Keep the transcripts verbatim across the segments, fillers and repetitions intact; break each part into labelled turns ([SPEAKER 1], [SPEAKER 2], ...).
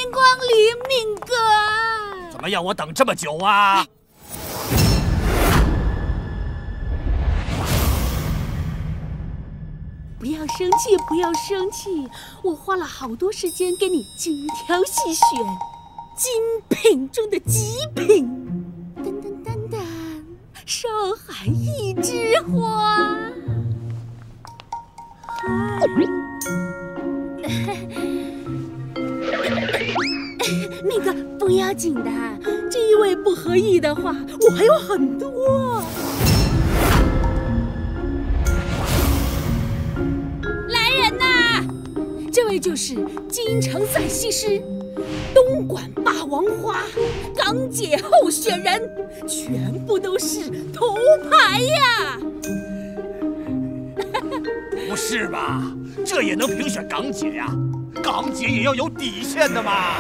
[SPEAKER 1] 迎光临，敏哥。
[SPEAKER 2] 怎么让我等这么久啊？
[SPEAKER 1] 不要生气，不要生气，我花了好多时间给你精挑细选，精品中的极品。噔噔噔噔，上海一枝花。那个不要紧的，这一位不合意的话，我还有很多。来人呐！这位就是京城赛西施、东莞霸王花、港姐候选人，全部都是头牌呀！
[SPEAKER 2] 不是吧？这也能评选港姐呀？港姐也要有底线的嘛！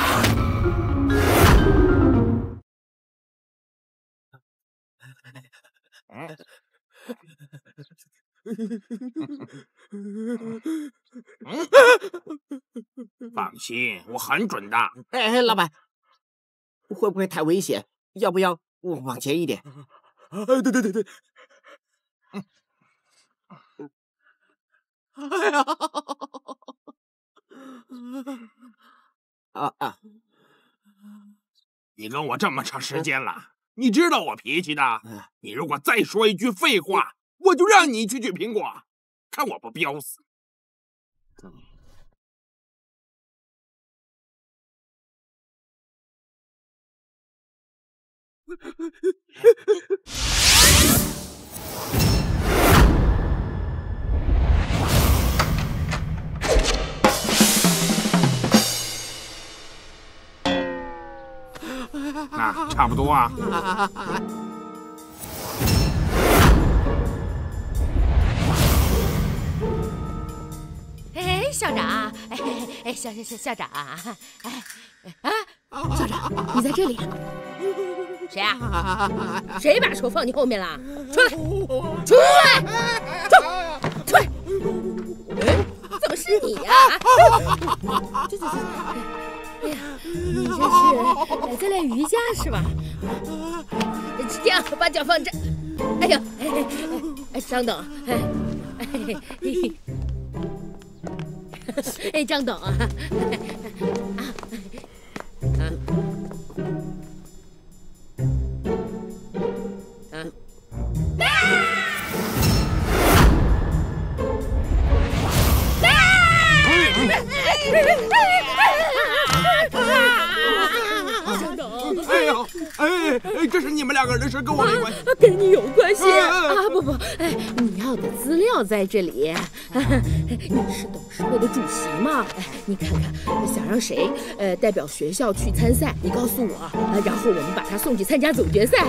[SPEAKER 3] 放心，我很准的。
[SPEAKER 4] 哎哎，老板，会不会太危险？要不要我往前一点？
[SPEAKER 5] 哎，对对对对。
[SPEAKER 4] 哎呀！啊啊！
[SPEAKER 3] 你跟我这么长时间了，你知道我脾气的。你如果再说一句废话，我就让你去取苹果，看我不飙死！啊，差不多啊。
[SPEAKER 1] 哎，校长，哎哎，校校校校长，哎啊，校长，你在这里？谁啊？谁把手放你后面了？出来！出来！出出来！哎，怎么是你呀？这这这！哎呀，你这是在练瑜伽是吧？这样，把脚放这。哎呦，哎哎，张董，哎哎。哎，张董啊，啊啊啊！张董，
[SPEAKER 3] 哎呦，哎哎，这是你们两个人的事，跟我没关系。
[SPEAKER 1] 跟你有关系啊！不不，哎，你要的资料在这里。你是董事会的主席嘛？哎，你看看，想让谁呃代表学校去参赛，你告诉我，然后我们把他送去参加总决赛。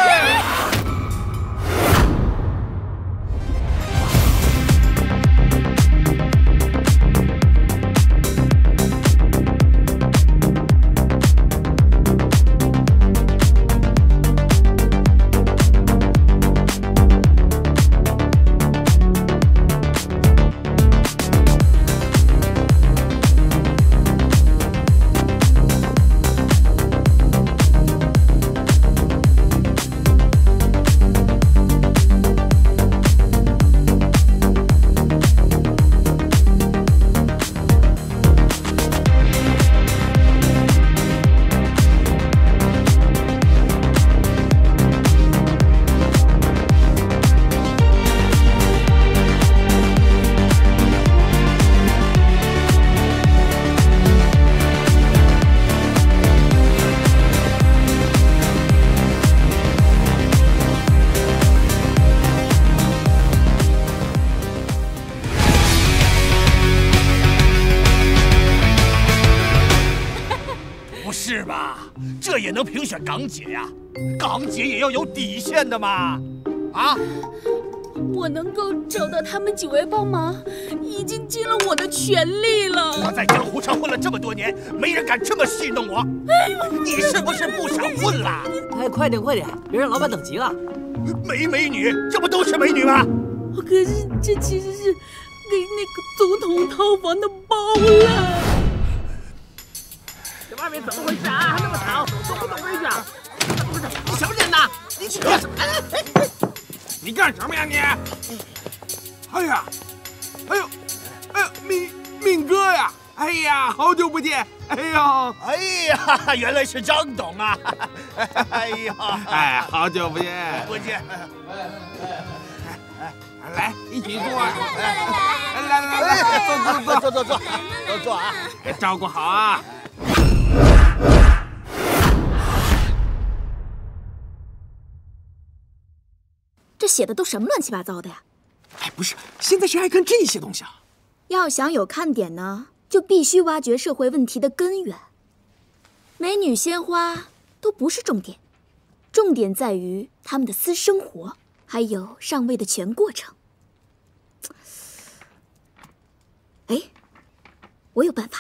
[SPEAKER 2] 是吧？这也能评选港姐呀？港姐也要有底线的嘛！啊！
[SPEAKER 1] 我能够找到他们几位帮忙，已经尽了我的全力了。
[SPEAKER 2] 我在江湖上混了这么多年，没人敢这么戏弄我。哎呦，你是不是不想混了？
[SPEAKER 6] 哎，快点快点，别让老板等急了。
[SPEAKER 2] 没美女，这不都是美女吗？
[SPEAKER 1] 可是这其实是给那个总统套房的包了。
[SPEAKER 3] 你干什么呀你？哎呀，哎呦，哎呦，敏敏哥呀！哎呀，好久不见！哎呦，
[SPEAKER 2] 哎呀，原来是张董啊！哎呀，
[SPEAKER 3] 哎，好久不见，
[SPEAKER 2] 不见。
[SPEAKER 3] 来，一起坐。
[SPEAKER 2] 来
[SPEAKER 3] 来来来，
[SPEAKER 2] 坐坐坐坐坐坐，都坐啊！
[SPEAKER 3] 照顾好啊！
[SPEAKER 7] 这写的都什么乱七八糟的呀？
[SPEAKER 3] 哎，不是，现在谁爱看这些东西啊？
[SPEAKER 7] 要想有看点呢，就必须挖掘社会问题的根源。美女鲜花都不是重点，重点在于他们的私生活，还有上位的全过程。哎，我有办法。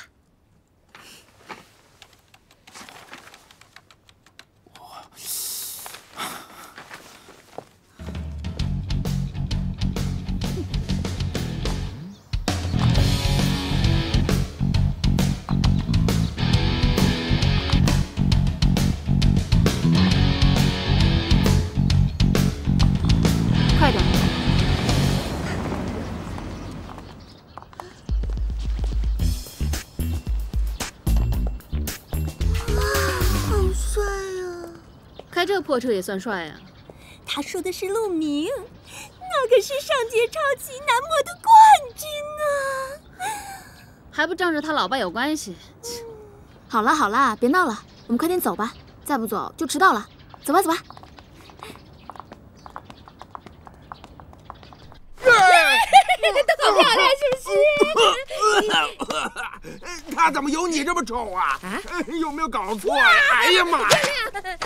[SPEAKER 7] 快点！
[SPEAKER 8] 好帅啊！
[SPEAKER 1] 开这破车也算帅啊！
[SPEAKER 8] 他说的是陆明，那可是上届超级男模的冠军啊！
[SPEAKER 1] 还不仗着他老爸有关系？
[SPEAKER 7] 好啦好啦，别闹了，我们快点走吧，再不走就迟到了。走吧走吧。
[SPEAKER 1] 好漂亮，是不是？
[SPEAKER 3] 他怎么有你这么丑啊？啊有没有搞错呀？哎呀妈呀！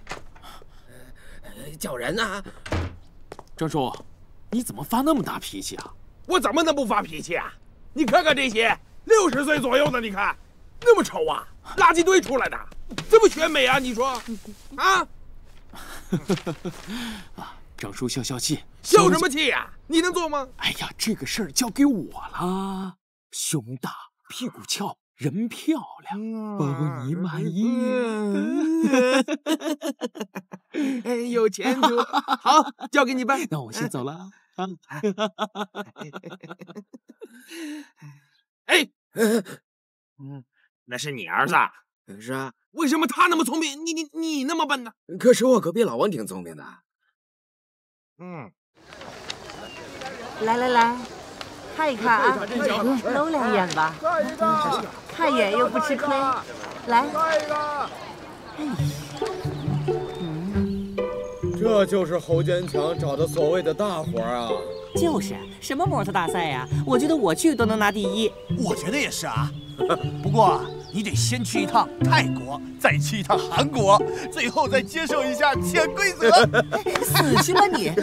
[SPEAKER 4] 叫人啊！
[SPEAKER 5] 张叔，你怎么发那么大脾气啊？
[SPEAKER 3] 我怎么能不发脾气啊？你看看这些，六十岁左右的，你看那么丑啊，垃圾堆出来的，这么选美啊？你说啊？
[SPEAKER 5] 啊，张叔消消气。
[SPEAKER 3] 消什么气呀？你能做吗？
[SPEAKER 5] 哎呀，这个事儿交给我了。胸大，屁股翘，人漂亮，包你满意。
[SPEAKER 3] 嗯、有前途。好，交给你吧。
[SPEAKER 5] 那我先走了啊。
[SPEAKER 3] 哎，嗯，那是你儿子？
[SPEAKER 4] 是啊。
[SPEAKER 3] 为什么他那么聪明，你你你那么笨呢？
[SPEAKER 4] 可是我隔壁老王挺聪明的。
[SPEAKER 3] 嗯。
[SPEAKER 9] 来来来，看一看啊，搂两眼吧，看一眼又不吃亏。来，
[SPEAKER 10] 这就是侯坚强找的所谓的大活啊！
[SPEAKER 6] 就是什么模特大赛呀？我觉得我去都能拿第一。
[SPEAKER 2] 我觉得也是啊，不过你得先去一趟泰国，再去一趟韩国，最后再接受一下潜规则。
[SPEAKER 6] 死去吧你！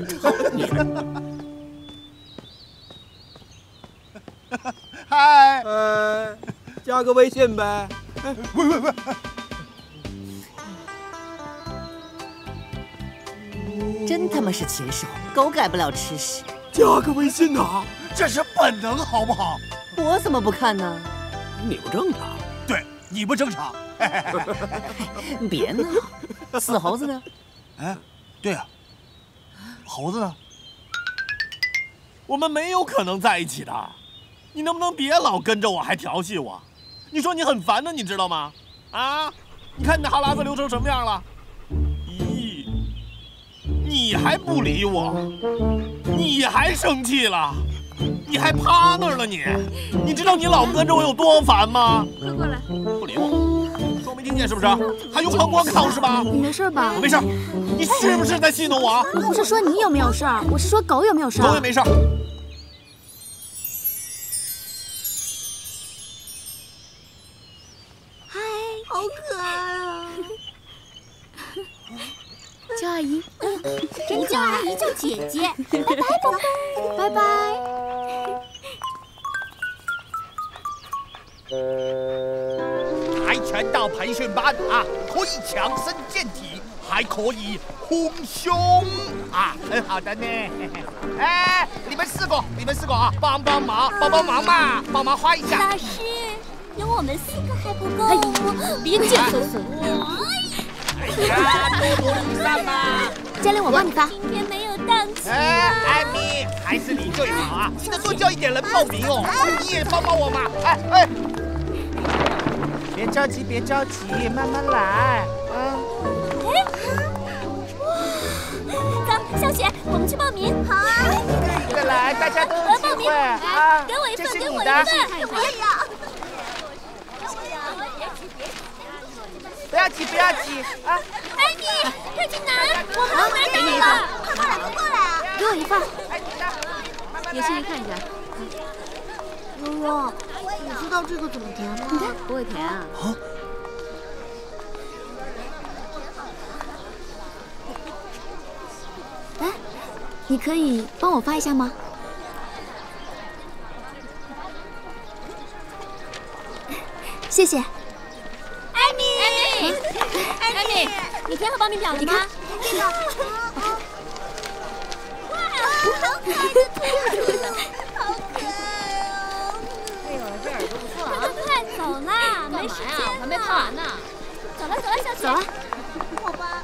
[SPEAKER 2] 嗨，
[SPEAKER 10] 呃，加个微信呗。
[SPEAKER 2] 喂喂喂！
[SPEAKER 6] 真他妈是禽兽，狗改不了吃屎。
[SPEAKER 10] 加个微信呐，
[SPEAKER 2] 这是本能，好不好？
[SPEAKER 6] 我怎么不看呢？
[SPEAKER 10] 你不正常。
[SPEAKER 2] 对，你不正常。
[SPEAKER 6] 别闹，死猴子呢？
[SPEAKER 2] 哎，对呀、啊，猴子呢？
[SPEAKER 11] 我们没有可能在一起的。你能不能别老跟着我，还调戏我？你说你很烦的，你知道吗？啊！你看你的哈喇子流成什么样了？咦，你还不理我？你还生气了？你还趴那儿了你？你知道你老跟着我有多烦吗？
[SPEAKER 1] 快过来！
[SPEAKER 11] 不理我，装没听见是不是？还用旁观看是吧？
[SPEAKER 7] 你没事吧？
[SPEAKER 11] 我没事。你是不是在戏弄我？
[SPEAKER 7] 我不是说你有没有事儿，我是说狗有没有事儿。
[SPEAKER 11] 狗也没事。
[SPEAKER 8] 好可爱啊！
[SPEAKER 7] 叫阿姨，
[SPEAKER 8] 你叫阿姨叫姐姐，拜拜吧，
[SPEAKER 7] 拜拜。
[SPEAKER 2] 跆拳道培训班啊，可以强身健体，还可以轰胸啊，很好的呢。哎，你们试过，你们试过啊，帮帮忙，帮帮忙嘛，帮忙画一下。
[SPEAKER 8] 老师，有我们四个还不够。
[SPEAKER 7] 哎，别见色色。
[SPEAKER 2] 哎呀，多多益善嘛。
[SPEAKER 7] 嘉玲，我帮你发。
[SPEAKER 8] 今天没有带上去。
[SPEAKER 2] 哎，艾米，还是你最好啊！记得多叫一点人报名哦。你也帮帮我嘛！哎哎，别着急，别着急，慢慢来。嗯。
[SPEAKER 8] 哎，走，小雪，我们去报名。好啊。
[SPEAKER 2] 一个来，大家都有机会啊！
[SPEAKER 8] 给我一份，给我一份，我也要。
[SPEAKER 2] 不要急，不要急啊！
[SPEAKER 8] 艾米，快去拿！我们都拿到了，快快来，快过来啊！
[SPEAKER 7] 给我一份。
[SPEAKER 1] 也是看一下。
[SPEAKER 12] 悠悠，你知道这个怎么填吗？
[SPEAKER 1] 你看，不会填啊。啊？
[SPEAKER 7] 哎，你可以帮我发一下吗？谢谢。
[SPEAKER 8] 艾米，艾米，艾米，你填好报名表了吗？这个，哇，好可爱的兔子，好可爱哦！
[SPEAKER 1] 哎呦，这耳朵不错啊！
[SPEAKER 8] 快走啦，没时间了，
[SPEAKER 1] 还没拍完呢。
[SPEAKER 8] 走了，走了，小雪，
[SPEAKER 7] 走了。
[SPEAKER 8] 好吧。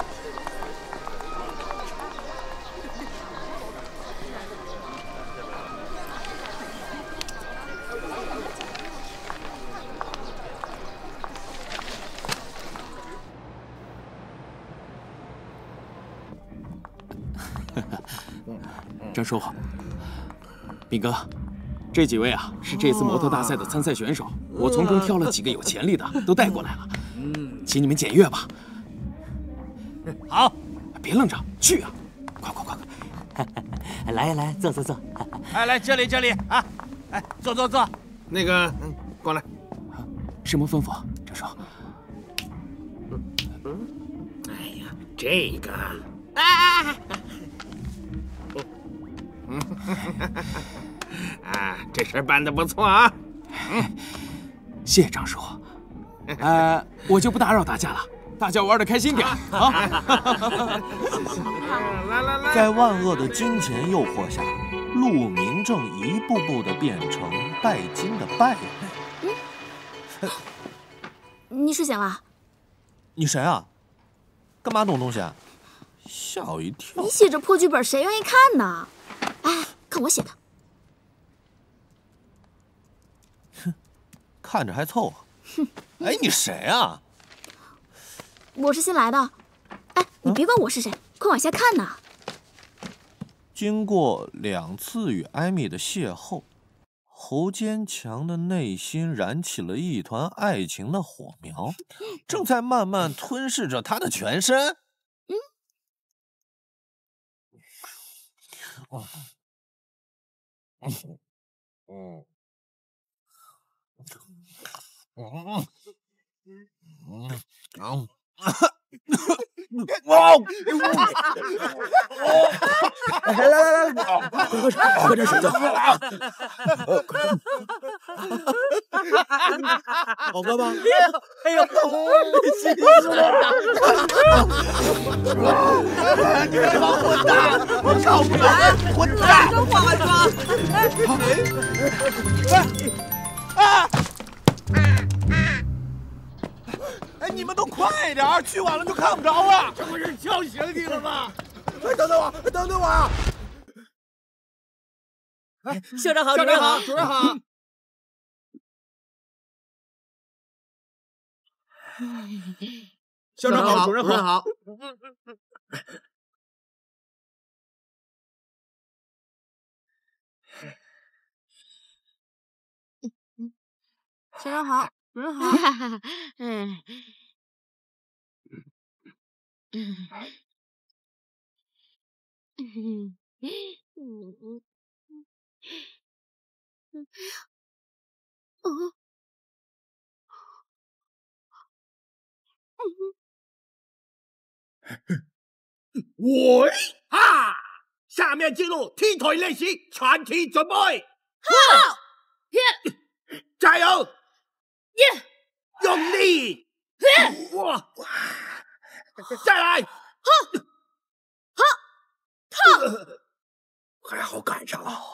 [SPEAKER 5] 张叔，斌哥，这几位啊是这次模特大赛的参赛选手，我从中挑了几个有潜力的，都带过来了。嗯，请你们检阅吧。
[SPEAKER 2] 好，
[SPEAKER 5] 别愣着，去啊！快快快
[SPEAKER 6] 快！来来，坐坐坐。
[SPEAKER 2] 哎，来这里这里啊！哎，坐坐坐。
[SPEAKER 3] 那个，嗯，过来。
[SPEAKER 5] 什么吩咐，张叔？
[SPEAKER 3] 哎呀，这个。啊！ 啊，这事办得不错啊！
[SPEAKER 5] 嗯，谢谢张叔。呃，我就不打扰大家了，大家玩的开心点啊！
[SPEAKER 3] 来来来，
[SPEAKER 11] 在万恶的金钱诱惑下，陆明正一步步的变成拜金的败类。
[SPEAKER 7] 嗯，你睡醒了？
[SPEAKER 11] 你谁啊？干嘛动东西啊？吓我一跳！
[SPEAKER 7] 你写着破剧本，谁愿意看呢？ 哎，看我写的。
[SPEAKER 11] 哼，看着还凑合。
[SPEAKER 7] 哼，
[SPEAKER 11] 哎，你谁啊？
[SPEAKER 7] 我是新来的。哎，你别管我是谁，快往下看呐。
[SPEAKER 11] 经过两次与艾米的邂逅，侯坚强的内心燃起了一团爱情的火苗，正在慢慢吞噬着他的全身。嗯。 哦，嗯嗯嗯嗯嗯，哇！
[SPEAKER 4] 来来来来，喝水，喝点水就好。好喝吗？
[SPEAKER 2] 哎呦，气死我了！你这帮混蛋，我操不了！混蛋！
[SPEAKER 9] 真化妆！
[SPEAKER 2] 啊！哎，你们都快点儿，去晚了就看不着了。
[SPEAKER 3] 这不是叫醒你了吗？
[SPEAKER 4] 哎，等等我，等等我啊！
[SPEAKER 9] 哎，校长好，
[SPEAKER 3] 校长好，主任好。校长好，主任好。
[SPEAKER 12] 校长好，主任好。
[SPEAKER 1] 嗯嗯嗯嗯嗯。
[SPEAKER 12] 嗯，
[SPEAKER 3] 喂哈！下面进入踢腿练习，全体准备。
[SPEAKER 1] 好，
[SPEAKER 3] 加油！
[SPEAKER 1] 耶！
[SPEAKER 3] 用力！哇！再来！
[SPEAKER 1] 好，好，好！
[SPEAKER 3] 还好赶上了。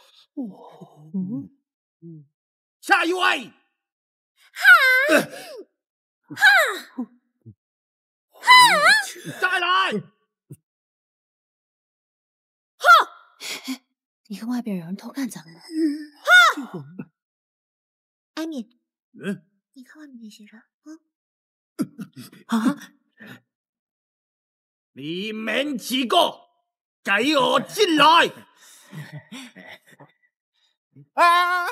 [SPEAKER 3] 嗯，下一位。
[SPEAKER 1] 哈！哈！哈！
[SPEAKER 3] 再来！
[SPEAKER 1] 哼！
[SPEAKER 13] 你看外边有人偷看咱们呢。
[SPEAKER 12] 哼！艾米，嗯，你看外面那些人，
[SPEAKER 13] 嗯。啊！
[SPEAKER 2] 你们几个给我进来！啊！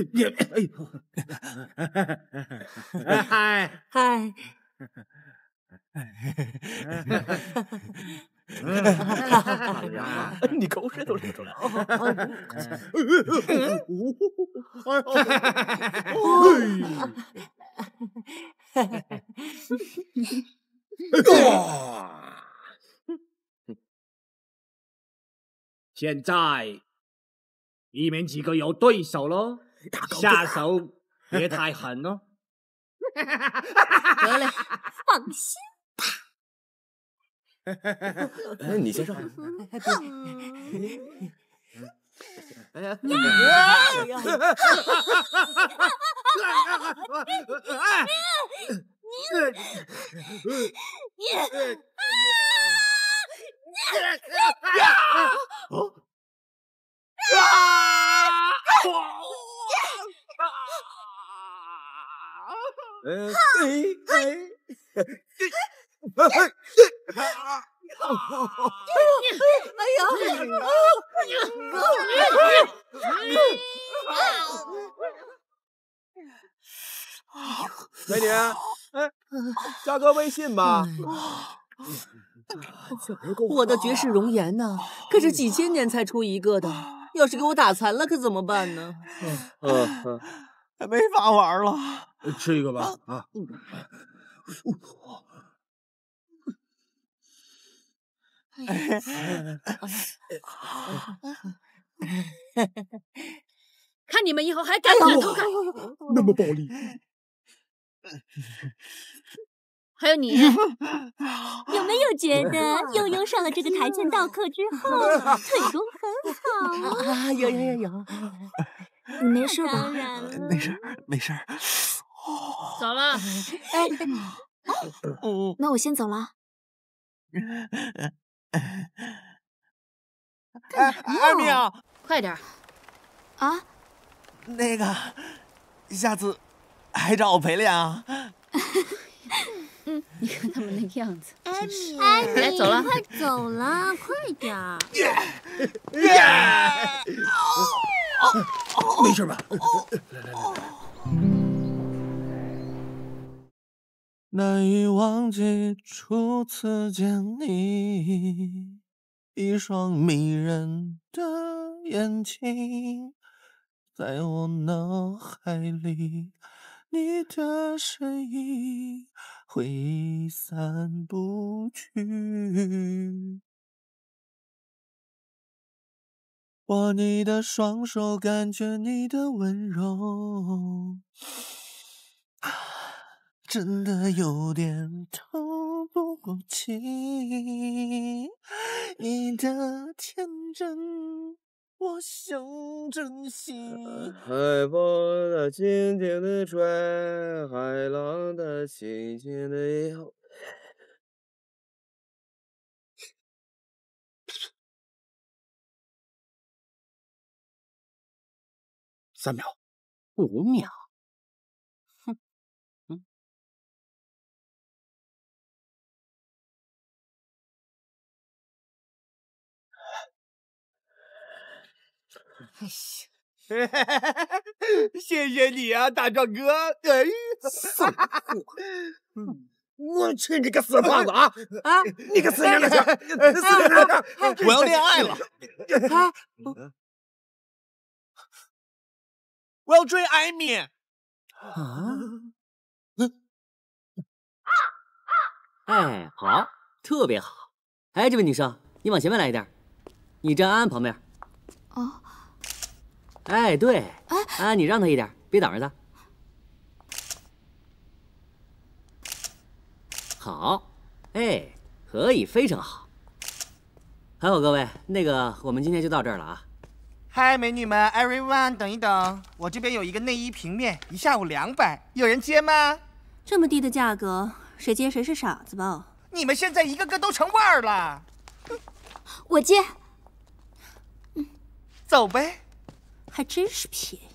[SPEAKER 9] 嗨嗨！
[SPEAKER 5] 你口水都流出来了！
[SPEAKER 2] 现在你们几个有对手了，下手别太狠哦。
[SPEAKER 1] 得嘞，
[SPEAKER 8] 放心
[SPEAKER 5] 吧。你先上。
[SPEAKER 2] 哎呀！
[SPEAKER 10] 呃，哎哎，
[SPEAKER 8] 哎呀！
[SPEAKER 10] 美女，哎，加个微信吧。
[SPEAKER 6] 我的绝世容颜呢，可是几千年才出一个的，要是给我打残了，可怎么办呢？
[SPEAKER 10] 嗯嗯，
[SPEAKER 11] 还没法玩了。
[SPEAKER 10] 吃一个吧，啊。
[SPEAKER 1] 看你们以后还敢不敢偷看？
[SPEAKER 10] 那么暴力。
[SPEAKER 1] 还有你，
[SPEAKER 8] 有没有觉得悠悠上了这个跆拳道课之后，腿功很好啊？
[SPEAKER 6] 啊，有有有有。
[SPEAKER 7] 你没事吧？
[SPEAKER 8] 当然了，
[SPEAKER 11] 没事没事。
[SPEAKER 1] 走了。
[SPEAKER 7] 哎，那我先走了。
[SPEAKER 11] 哎，艾米啊，
[SPEAKER 1] 快点
[SPEAKER 7] 啊！
[SPEAKER 11] 那个，下次还找我陪练啊。
[SPEAKER 13] 嗯，你看他们那个样子。
[SPEAKER 12] 艾米，
[SPEAKER 8] 艾米，
[SPEAKER 1] 来走了，
[SPEAKER 12] 快走了，快点儿。
[SPEAKER 10] 没事吧？来来来。
[SPEAKER 11] 难以忘记初次见你，一双迷人的眼睛，在我脑海里，你的身影挥散不去。握你的双手，感觉你的温柔。真的有点透不过气，你的天真，我想珍惜。
[SPEAKER 10] 海风它轻轻地吹，海浪它轻轻地摇。
[SPEAKER 5] 三秒，五秒。哼，嗯。
[SPEAKER 2] 哎呀，谢谢你啊，大壮哥！哎，
[SPEAKER 10] 死货！我去你个死胖子啊！啊，你个死娘的去！死娘的！
[SPEAKER 11] 我要恋爱了！
[SPEAKER 2] 啊！我要追艾米！
[SPEAKER 6] 啊？哎，好，特别好。哎，这位女生，你往前面来一点，你站安安旁边。
[SPEAKER 7] 哦。
[SPEAKER 6] 哎，对，安安，你让他一点，别挡着他。好，哎，可以，非常好。还有各位，那个，我们今天就到这儿了啊。
[SPEAKER 2] 嗨，美女们 ，everyone， 等一等，我这边有一个内衣平面，一下午两百，有人接吗？
[SPEAKER 8] 这么低的价格，谁接谁是傻子吧？
[SPEAKER 2] 你们现在一个个都成腕儿了。
[SPEAKER 7] 我接。
[SPEAKER 2] 走呗。
[SPEAKER 8] 还真是便宜。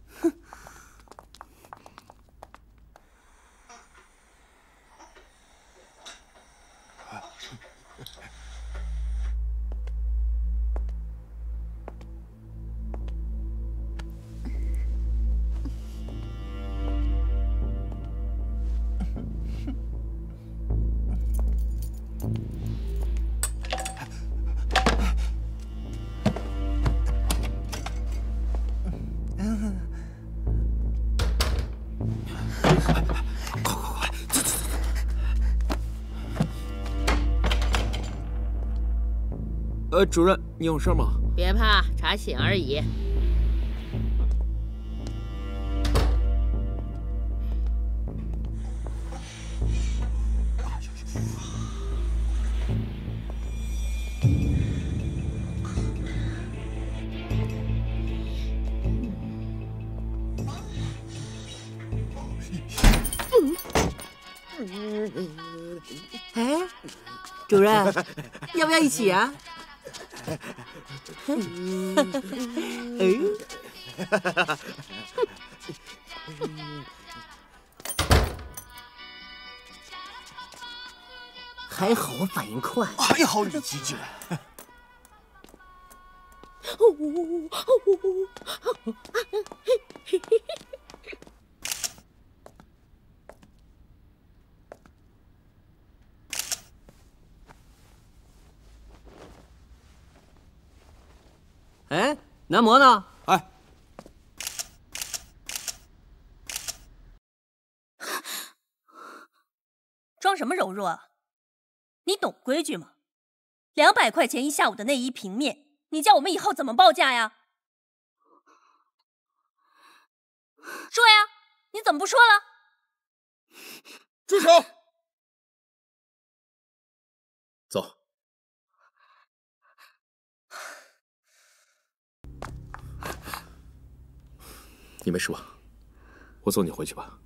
[SPEAKER 5] 呃，主任，你有事吗？
[SPEAKER 1] 别怕，查寝而已。
[SPEAKER 9] 哎，主任，要不要一起啊？ 哎，还好我反应快，
[SPEAKER 2] 还好你机智。
[SPEAKER 6] 哎，男模呢？
[SPEAKER 5] 哎，
[SPEAKER 8] 装什么柔弱啊？你懂规矩吗？两百块钱一下午的内衣平面，你叫我们以后怎么报价呀？说呀，你怎么不说了？
[SPEAKER 3] 住手！
[SPEAKER 5] 走。 你没事吧？我送你回去吧。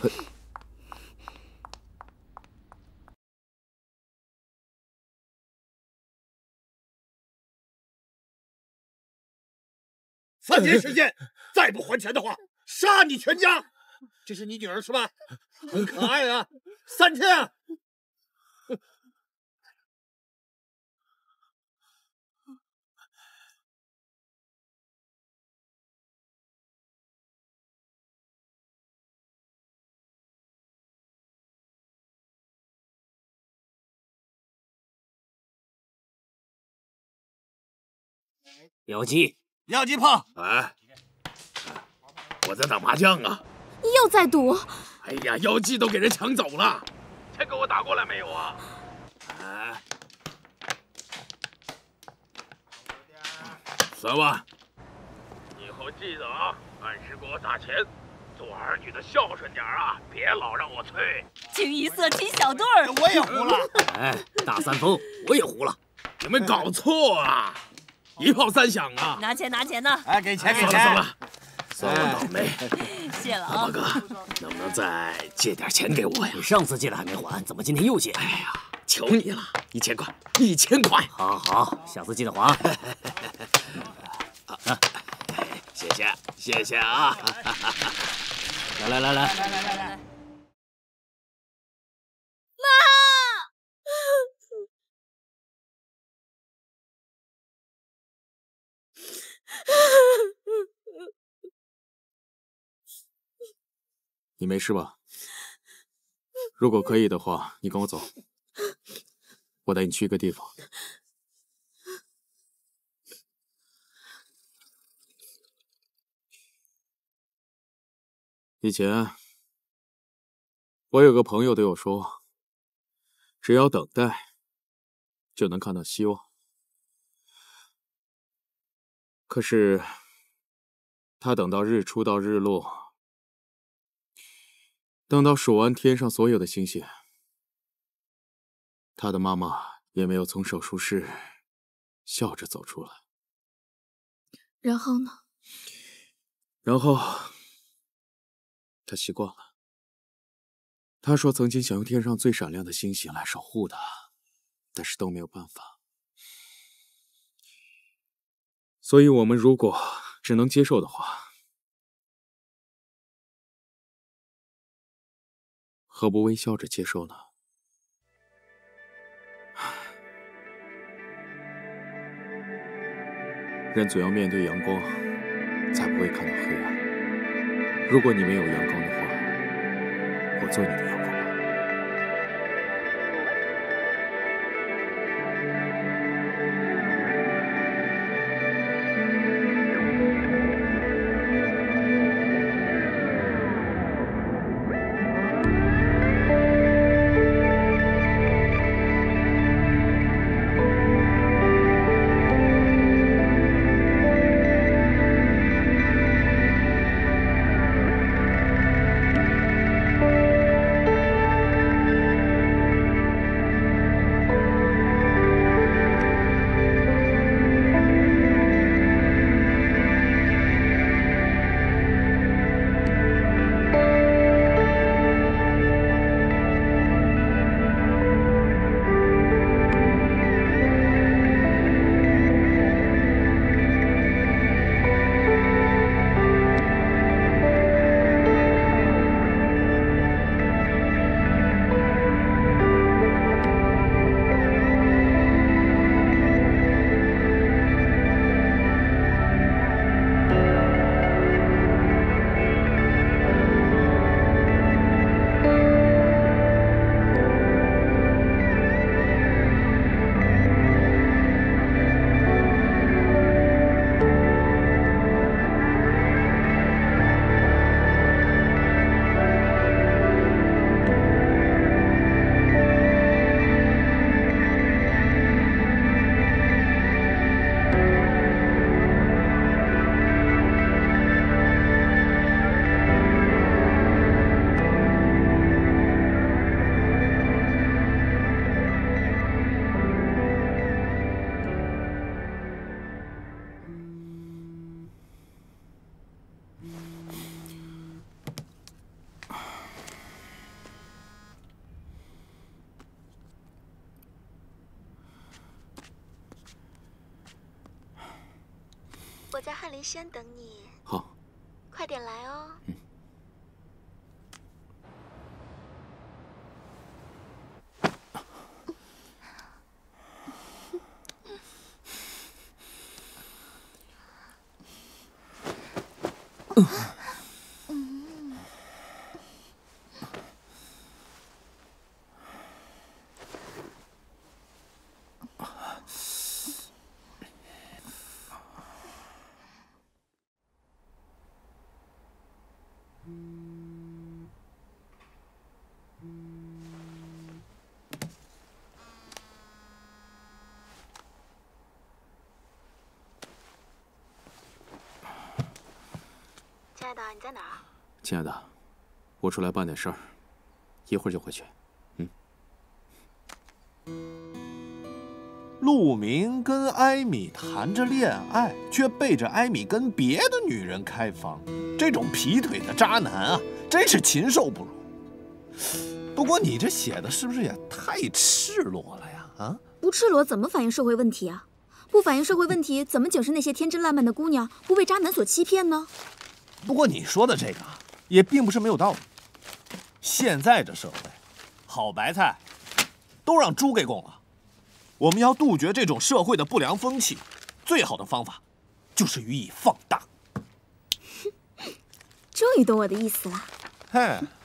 [SPEAKER 2] 三天时间，再不还钱的话，杀你全家！这是你女儿是吧？很可爱啊，三天啊！
[SPEAKER 6] 妖姬，
[SPEAKER 2] 妖姬胖，
[SPEAKER 3] 哎，我在打麻将啊！
[SPEAKER 7] 又在赌？
[SPEAKER 3] 哎呀，妖姬都给人抢走了，钱给我打过来没有啊？哎，三万，以后记得啊，按时给我打钱。做儿女的孝顺点啊，别老让我催。
[SPEAKER 8] 清一色亲小对儿，
[SPEAKER 2] 我也胡了。
[SPEAKER 6] 哎，大三丰，我也胡了。
[SPEAKER 3] 你们搞错啊！一炮三响啊！
[SPEAKER 8] 拿钱拿钱呢！
[SPEAKER 2] 哎，给钱给钱！
[SPEAKER 3] 算了算了，算我倒霉。
[SPEAKER 8] 谢了啊，
[SPEAKER 3] 大哥，能不能再借点钱给我呀？
[SPEAKER 6] 你上次借的还没还，怎么今天又借？
[SPEAKER 3] 哎呀，求你了，一千块，一千块！
[SPEAKER 6] 好好，下次记得还。
[SPEAKER 3] 啊，谢谢谢谢啊！
[SPEAKER 6] 来来来来
[SPEAKER 8] 来来来来。
[SPEAKER 5] 你没事吧？如果可以的话，你跟我走，我带你去一个地方。以前我有个朋友对我说，只要等待，就能看到希望。可是他等到日出到日落，等到数完天上所有的星星，他的妈妈也没有从手术室笑着走出来。
[SPEAKER 7] 然后呢？
[SPEAKER 5] 然后他习惯了。他说曾经想用天上最闪亮的星星来守护他，但是都没有办法。 所以我们如果只能接受的话，何不微笑着接受呢？人总要面对阳光，才不会看到黑暗。如果你没有阳光的话，我做你的阳光吧。
[SPEAKER 7] 我在翰林轩等你。
[SPEAKER 5] 好，
[SPEAKER 7] 快点来哦。
[SPEAKER 5] 嗯。嗯。
[SPEAKER 7] 亲爱的，你在哪儿？
[SPEAKER 5] 亲爱的，我出来办点事儿，一会儿就回去。嗯。
[SPEAKER 11] 陆明跟艾米谈着恋爱，却背着艾米跟别的女人开房，这种劈腿的渣男啊，真是禽兽不如。不过你这写的是不是也太赤裸了呀？啊，
[SPEAKER 7] 不赤裸怎么反映社会问题啊？不反映社会问题，怎么解释那些天真烂漫的姑娘不被渣男所欺骗呢？
[SPEAKER 11] 不过你说的这个也并不是没有道理。现在这社会，好白菜都让猪给拱了。我们要杜绝这种社会的不良风气，最好的方法就是予以放大。
[SPEAKER 7] 终于懂我的意思了。
[SPEAKER 11] 嘿，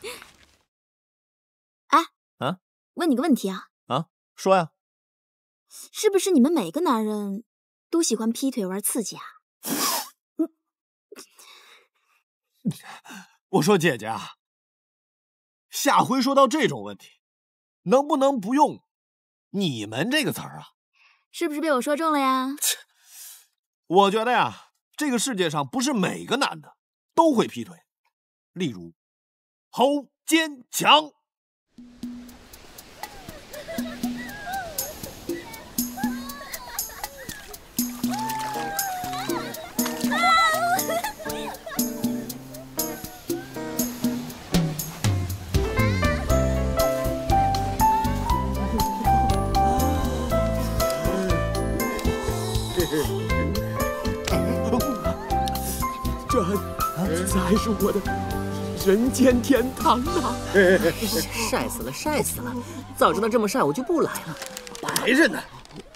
[SPEAKER 7] 哎，
[SPEAKER 11] 啊，
[SPEAKER 7] 问你个问题啊。
[SPEAKER 11] 啊，说呀。
[SPEAKER 7] 是不是你们每个男人都喜欢劈腿玩刺激啊？嗯，
[SPEAKER 11] 我说姐姐啊，下回说到这种问题，能不能不用“你们”这个词儿啊？
[SPEAKER 7] 是不是被我说中了呀？
[SPEAKER 11] 我觉得呀，这个世界上不是每个男的都会劈腿，例如侯坚强。
[SPEAKER 4] 还是我的人间天堂啊！
[SPEAKER 6] 晒死了，晒死了！早知道这么晒，我就不来了。
[SPEAKER 3] 白着呢。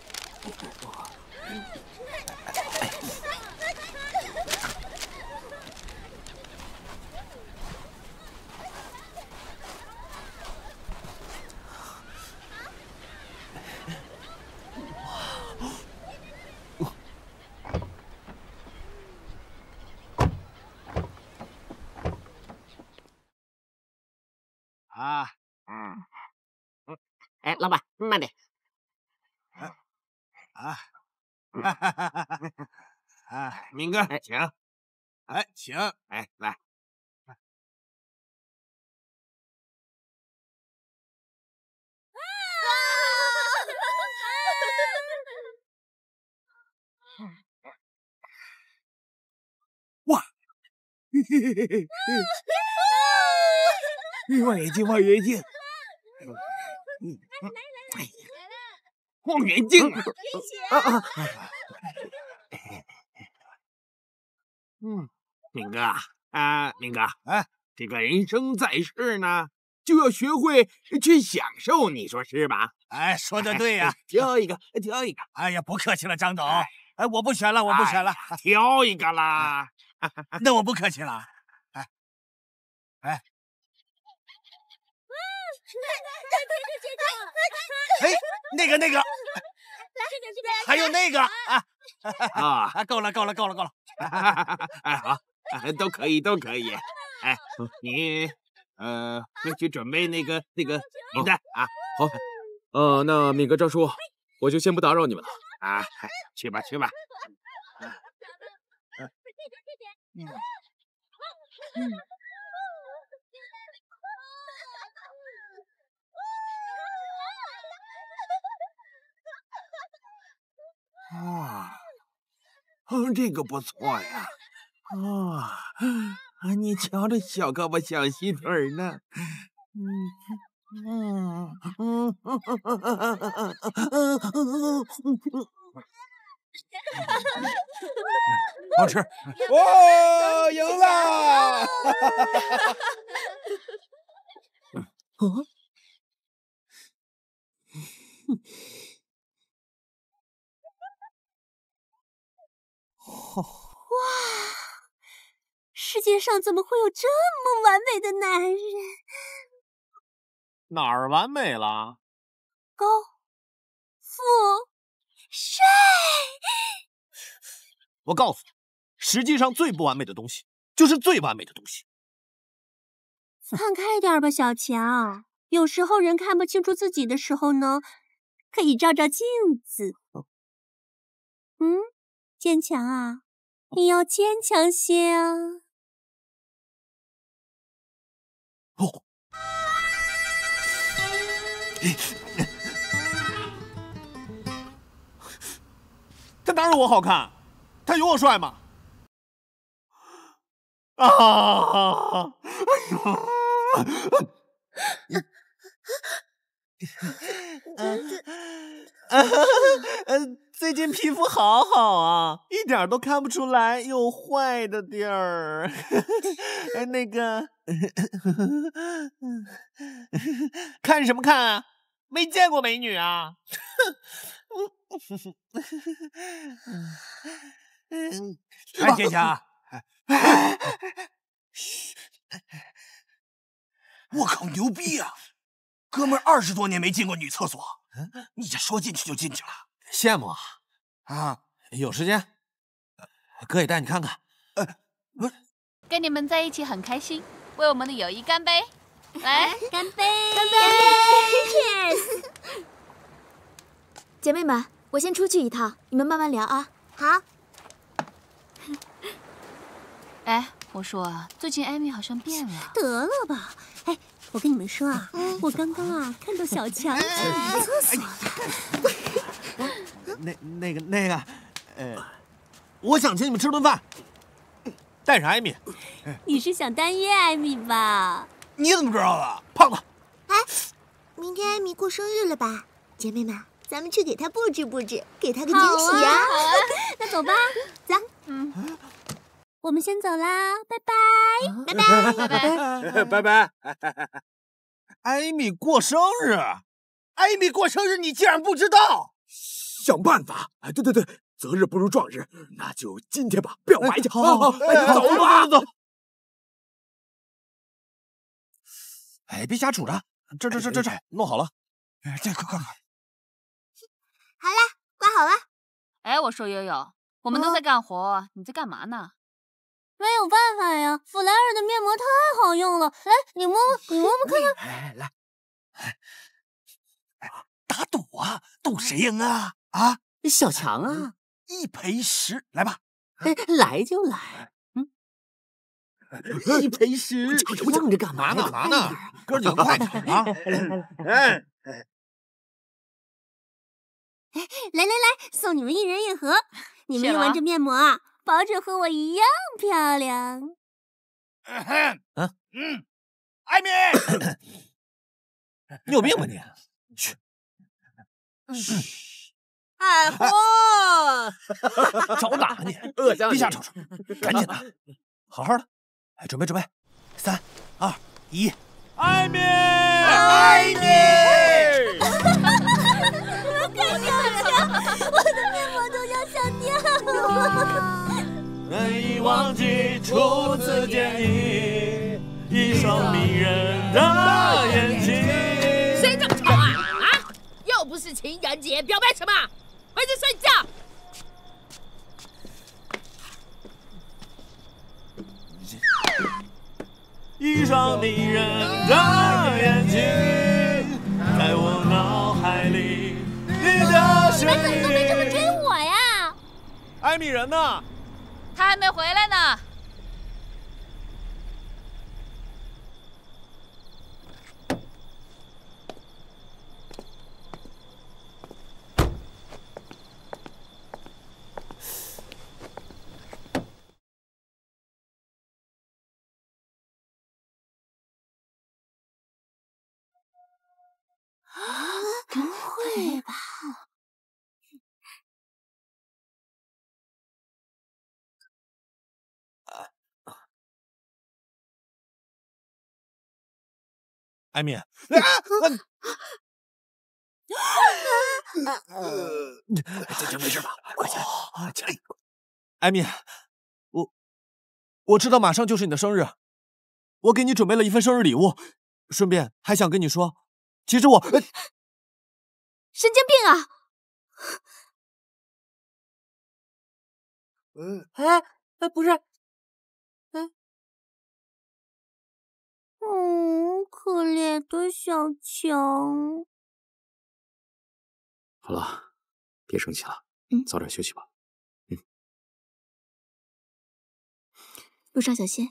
[SPEAKER 4] 啊，嗯，嗯，哎，老板，慢点。
[SPEAKER 3] 啊，哈哈哈哈哈！啊，明哥，请。哎，请。哎，来。哇！嘿嘿嘿嘿嘿！望远镜，望远镜。嗯，哎呀，望远镜啊！啊啊！嗯，明哥啊，明哥啊，这个人生在世呢，就要学会去享受，你说是吧？
[SPEAKER 2] 哎，说的对呀！
[SPEAKER 3] 挑一个，挑一个。
[SPEAKER 2] 哎呀，不客气了，张董。哎，我不选了，我不选了，
[SPEAKER 3] 哎、挑一个啦。
[SPEAKER 2] 那我不客气了。哎，哎。哎，那个那个，还有那个啊啊！够了够了够了够了！
[SPEAKER 3] 哎好，都可以都可以。哎，你呃，去准备那个那个名单啊。
[SPEAKER 5] 好，呃，那敏哥、张叔，我就先不打扰你们了
[SPEAKER 3] 啊。去吧去吧。
[SPEAKER 2] 嗯嗯。
[SPEAKER 3] 啊，哦，这个不错呀！啊，啊，你瞧这小胳膊小细腿呢，嗯嗯嗯嗯，好吃！哇，赢了！
[SPEAKER 6] 哦。
[SPEAKER 8] 哇！世界上怎么会有这么完美的男人？
[SPEAKER 11] 哪儿完美了？
[SPEAKER 8] 高、富、帅。
[SPEAKER 11] 我告诉你，实际上最不完美的东西就是最完美的东西。
[SPEAKER 8] 看开点吧，小强。有时候人看不清楚自己的时候呢，可以照照镜子。嗯。坚强啊，你要坚强些啊！
[SPEAKER 2] 哦，
[SPEAKER 11] 他哪有我好看？他有我帅吗？啊！哎呦！嗯。最近皮肤好好啊，一点都看不出来有坏的地儿。那个，看什么看啊？没见过美女啊！
[SPEAKER 2] 哎，坚强，我靠，牛逼呀！哥们儿二十多年没进过女厕所，你这说进去就进去了。
[SPEAKER 11] 羡慕啊！
[SPEAKER 2] 啊，
[SPEAKER 11] 有时间，哥也带你看看。
[SPEAKER 2] 呃，不，
[SPEAKER 13] 跟你们在一起很开心，为我们的友谊干杯！来，
[SPEAKER 8] 干杯！
[SPEAKER 7] 干杯
[SPEAKER 8] ！Cheers！
[SPEAKER 7] 姐妹们，我先出去一趟，你们慢慢聊啊。
[SPEAKER 8] 好。
[SPEAKER 13] 哎，我说啊，最近艾米好像变了。
[SPEAKER 8] 得了吧！哎，我跟你们说啊，我刚刚啊看到小强进厕所了。
[SPEAKER 11] 那那个那个，呃，我想请你们吃顿饭，带上艾米。
[SPEAKER 8] 你是想单约艾米吧？
[SPEAKER 2] 你怎么知道的，胖子？
[SPEAKER 12] 哎，明天艾米过生日了吧？姐妹们，咱们去给她布置布置，给她个惊喜啊！
[SPEAKER 8] 好啊，好啊，那走吧，
[SPEAKER 12] 走。
[SPEAKER 8] 嗯。 我们先走啦，拜拜，拜拜，
[SPEAKER 13] 拜拜，
[SPEAKER 3] 拜拜。
[SPEAKER 11] 艾米过生日，
[SPEAKER 2] 艾米过生日，你竟然不知道？
[SPEAKER 3] 想办法！哎，对对对，择日不如撞日，那就今天吧，表白去。
[SPEAKER 11] 好好好，
[SPEAKER 3] 哎，走吧，
[SPEAKER 11] 走走。哎，别瞎杵着，这这这这这，弄好了。哎，这快快快！
[SPEAKER 8] 好了，挂好了。
[SPEAKER 13] 哎，我说悠悠，我们都在干活，你在干嘛呢？
[SPEAKER 8] 没有办法呀，弗莱尔的面膜太好用了。来，你摸摸，你摸摸看看。
[SPEAKER 2] 哎，来，打赌啊，赌谁赢啊？啊，
[SPEAKER 6] 小强啊，
[SPEAKER 2] 一赔十，来吧。
[SPEAKER 6] 哎，来就来。嗯，
[SPEAKER 2] 一赔十，
[SPEAKER 6] 愣着干嘛
[SPEAKER 11] 呢？干嘛呢？哥几个快点啊！
[SPEAKER 2] 哎。
[SPEAKER 8] 来来来，送你们一人一盒。你们用完这面膜啊，保准和我一样漂亮。
[SPEAKER 2] 嗯嗯，艾米，
[SPEAKER 11] 你有病吧你？去。
[SPEAKER 6] 哎嚯！
[SPEAKER 11] 找打你！别瞎吵吵，赶紧的，好好的。哎，准备准备，三二一，艾米，
[SPEAKER 2] 艾米！
[SPEAKER 8] 太漂亮，我的面膜都要想掉了。
[SPEAKER 11] 难以忘记初次见你，一双迷人的眼睛。
[SPEAKER 1] 谁这么吵啊？啊！又不是情人节，表白什么？回去睡觉。
[SPEAKER 11] 一双迷人的眼睛，在我脑海里，你的声音。
[SPEAKER 8] 你们怎么都没这么追我呀？
[SPEAKER 11] 艾米人呢？
[SPEAKER 13] 他还没回来呢。
[SPEAKER 8] 不会吧？
[SPEAKER 11] 艾米，
[SPEAKER 3] 这就没事吧？快起来，起来！
[SPEAKER 11] 艾米，我我知道马上就是你的生日，我给你准备了一份生日礼物，顺便还想跟你说，其实我……呃、
[SPEAKER 7] 神经病啊！
[SPEAKER 6] 嗯，哎哎，不是，哎，
[SPEAKER 8] 嗯，可怜的小强。
[SPEAKER 5] 好了，别生气了，
[SPEAKER 7] 嗯，
[SPEAKER 5] 早点休息吧。嗯，
[SPEAKER 7] 路上小心。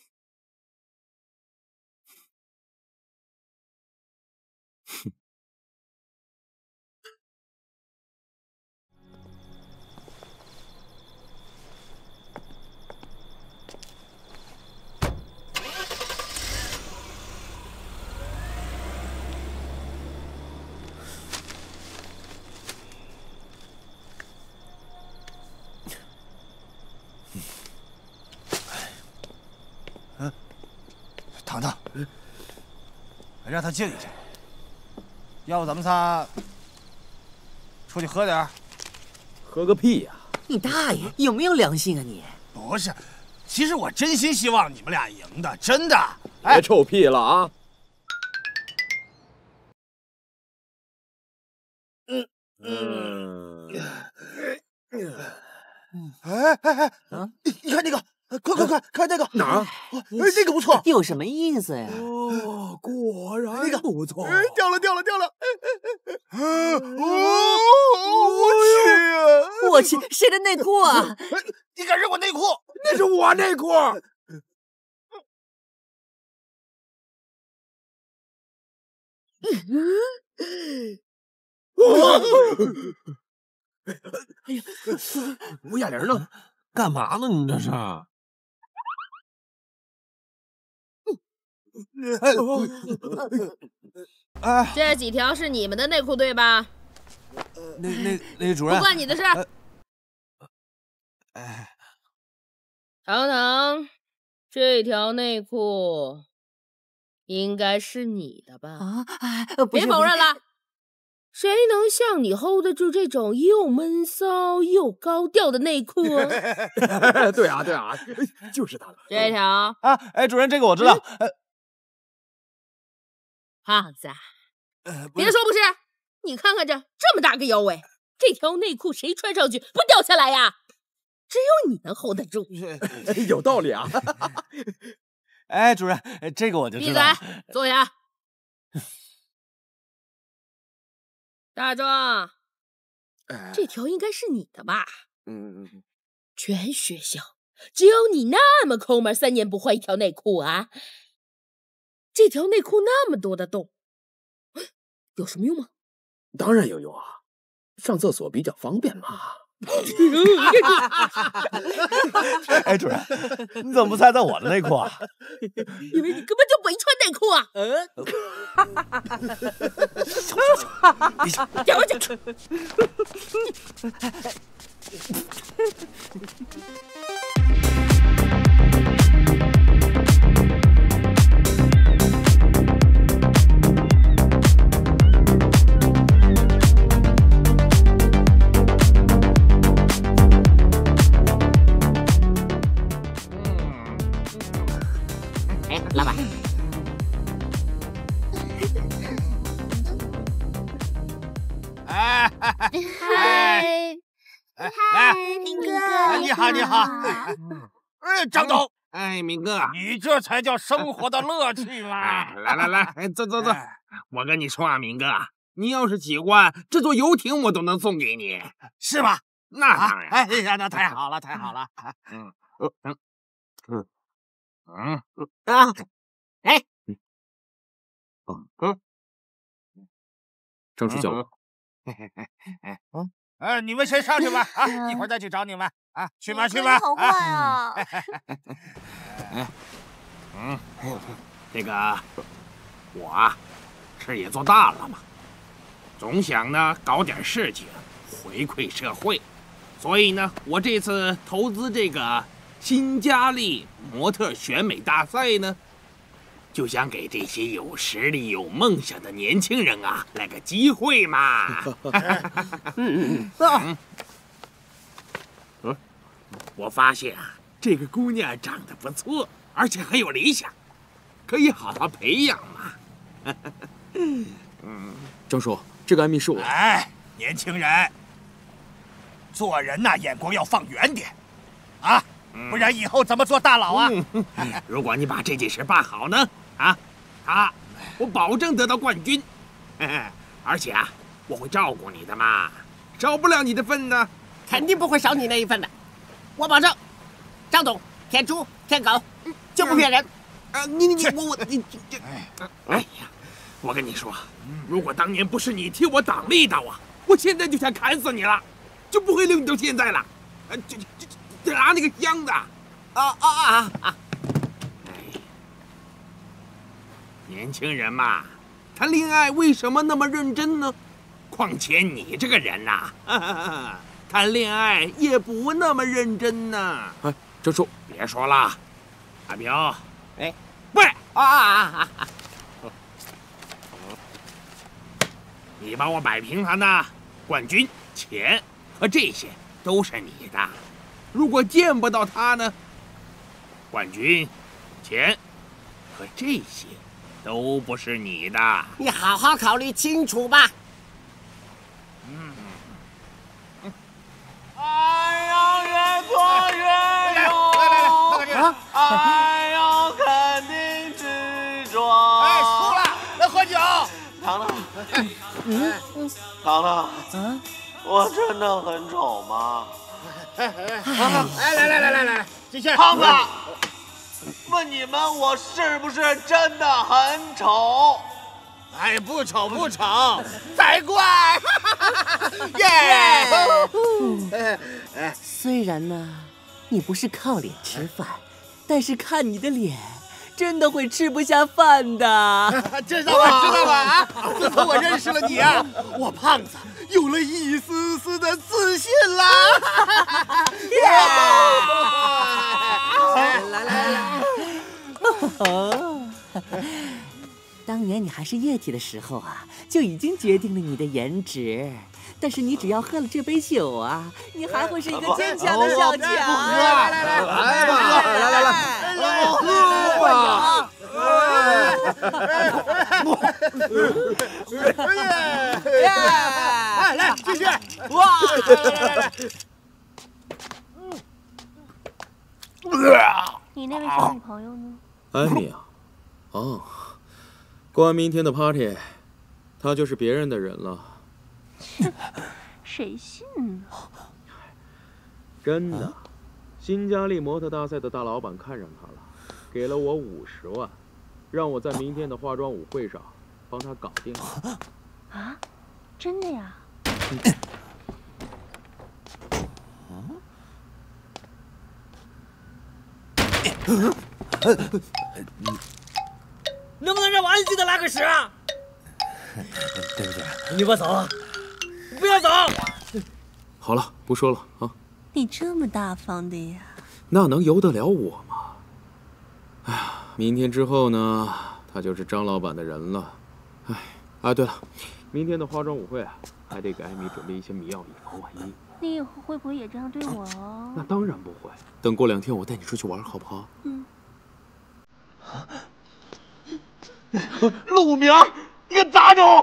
[SPEAKER 2] 糖糖，让他静一静。要不咱们仨出去喝点儿？
[SPEAKER 5] 喝个屁呀！
[SPEAKER 6] 你大爷，有没有良心啊你？
[SPEAKER 2] 不是，其实我真心希望你们俩赢的，真的。
[SPEAKER 5] 别臭屁了啊！
[SPEAKER 2] 嗯嗯。哎哎哎！啊，你你看那个。快快快，看那个
[SPEAKER 3] 哪儿？
[SPEAKER 2] 哎，那个不错，
[SPEAKER 6] 有什么意思呀？
[SPEAKER 3] 哦，果然
[SPEAKER 2] 那个
[SPEAKER 3] 不错，
[SPEAKER 2] 哎，掉了掉了掉了！哎哎哎！哦，我去！
[SPEAKER 6] 我去，谁的内裤啊？
[SPEAKER 2] 你敢扔我内裤？
[SPEAKER 3] 那是我内裤。
[SPEAKER 5] 哎呀，吴哑铃呢？
[SPEAKER 11] 干嘛呢？你这是？
[SPEAKER 1] 哎，这几条是你们的内裤对吧？
[SPEAKER 11] 那那那主任，
[SPEAKER 1] 不关你的事。
[SPEAKER 11] 哎，
[SPEAKER 1] 糖糖，这条内裤应该是你的吧？
[SPEAKER 4] 啊，
[SPEAKER 1] 别否认了。谁能像你 hold 得住这种又闷骚又高调的内裤啊？
[SPEAKER 5] 对啊，对啊，就是他。
[SPEAKER 1] 这条
[SPEAKER 11] 啊，哎，主任，这个我知道。
[SPEAKER 1] 嗯、呃，胖子，呃、别说不是，你看看这这么大个腰围，这条内裤谁穿上去不掉下来呀？只有你能 hold 得住。
[SPEAKER 5] 有道理啊。
[SPEAKER 11] 哎，主任，这个我就知道。
[SPEAKER 1] 闭嘴，坐下。大壮，这条应该是你的吧？
[SPEAKER 5] 嗯，
[SPEAKER 1] 全学校只有你那么抠门，三年不换一条内裤啊！这条内裤那么多的洞，有什么用吗？
[SPEAKER 5] 当然有用啊，上厕所比较方便嘛。
[SPEAKER 11] 哎，主任，你怎么不猜猜我的内裤啊？
[SPEAKER 1] 因为你根本就没穿内裤啊！嗯，掉回去。
[SPEAKER 4] 老板，
[SPEAKER 2] 哎
[SPEAKER 12] 嗨
[SPEAKER 2] 嗨，
[SPEAKER 12] 明哥，
[SPEAKER 2] 你好你好。哎，张总，
[SPEAKER 3] 哎，明哥，
[SPEAKER 2] 你这才叫生活的乐趣嘛！
[SPEAKER 3] 来来来，走走走，我跟你说啊，明哥，你要是喜欢，这座游艇我都能送给你，
[SPEAKER 2] 是吧？
[SPEAKER 3] 那当然。
[SPEAKER 2] 哎呀，那太好了，太好了。
[SPEAKER 3] 嗯嗯嗯嗯
[SPEAKER 4] 啊，哎，
[SPEAKER 3] 嗯嗯，
[SPEAKER 5] 正式叫我。
[SPEAKER 2] 嗯，呃，你们先上去吧，啊，一会儿再去找你们，啊，去吧去吧。
[SPEAKER 12] 好快啊！
[SPEAKER 3] 哎，嗯，这个我啊，事业做大了嘛，总想呢搞点事情回馈社会，所以呢，我这次投资这个新佳丽模特选美大赛呢，就想给这些有实力、有梦想的年轻人啊，来个机会嘛。嗯嗯嗯。嗯，我发现啊，这个姑娘长得不错，而且很有理想，可以好好培养嘛。
[SPEAKER 5] 嗯，张叔，这个艾米是我。
[SPEAKER 2] 哎，年轻人，做人呐、啊，眼光要放远点，啊。不然以后怎么做大佬啊？
[SPEAKER 3] 嗯、如果你把这件事办好呢，啊，他，我保证得到冠军，而且啊，我会照顾你的嘛，少不了你的份呢，
[SPEAKER 4] 肯定不会少你那一份的，我保证。张总，舔猪舔狗，就不骗人。
[SPEAKER 3] 啊，你你你我我你这，哎呀，我跟你说，如果当年不是你替我挡了一刀啊，我现在就想砍死你了，就不会留你到现在了，啊，就就。就拿那个箱子，啊
[SPEAKER 4] 啊啊啊！
[SPEAKER 3] 哎，年轻人嘛，谈恋爱为什么那么认真呢？况且你这个人呐、啊，谈恋爱也不那么认真呢。
[SPEAKER 5] 哎，张叔，
[SPEAKER 3] 别说了，阿彪，
[SPEAKER 4] 哎，
[SPEAKER 3] 喂，
[SPEAKER 4] 啊啊啊！
[SPEAKER 3] 你帮我摆平他呢，冠军、钱和这些都是你的。如果见不到他呢，冠军、钱和这些都不是你的。
[SPEAKER 4] 你好好考虑清楚吧。
[SPEAKER 3] 嗯。
[SPEAKER 11] 爱要越做越勇，
[SPEAKER 2] 来来来，快点！
[SPEAKER 11] 爱要肯定执着。
[SPEAKER 2] 哎，输了，来喝酒。
[SPEAKER 11] 糖糖，嗯，糖糖，嗯，我真的很丑吗？
[SPEAKER 2] 哎来来来来来，继续。
[SPEAKER 11] 胖子，问你们我是不是真的很丑？
[SPEAKER 2] 哎，不丑不丑，才怪！耶！
[SPEAKER 6] 虽然呢，你不是靠脸吃饭，但是看你的脸，真的会吃不下饭的。
[SPEAKER 2] 知道吧？知道吧？啊！自从我认识了你啊，我胖子有了一丝丝的自信啦！
[SPEAKER 6] 来来来。哦，当年你还是液体的时候啊，就已经决定了你的颜值。但是你只要喝了这杯酒啊，你还会是一个坚强的小强。
[SPEAKER 3] 来来来，来吧，来来来，喝吧。
[SPEAKER 2] 哎，来继续！哇！
[SPEAKER 8] 你那位小女朋友呢？
[SPEAKER 5] 安妮啊，哦，过完明天的 party， 她就是别人的人了。
[SPEAKER 8] 谁信呢？
[SPEAKER 5] 真的，新佳丽模特大赛的大老板看上她了，给了我五十万，让我在明天的化妆舞会上帮她搞定。
[SPEAKER 8] 啊，真的呀？
[SPEAKER 6] 能不能让我安静的拉个屎啊？
[SPEAKER 10] 对不起，
[SPEAKER 6] 你给我走啊！不要走！
[SPEAKER 5] 好了，不说了啊。
[SPEAKER 8] 你这么大方的呀？
[SPEAKER 5] 那能由得了我吗？哎呀，明天之后呢，他就是张老板的人了。哎，啊，对了，明天的化妆舞会还得给艾米准备一些迷药，以防万一。
[SPEAKER 8] 你以后会不会也这样对我哦？
[SPEAKER 5] 那当然不会。等过两天我带你出去玩，好不好？
[SPEAKER 8] 嗯。
[SPEAKER 11] 陆明，你个杂种！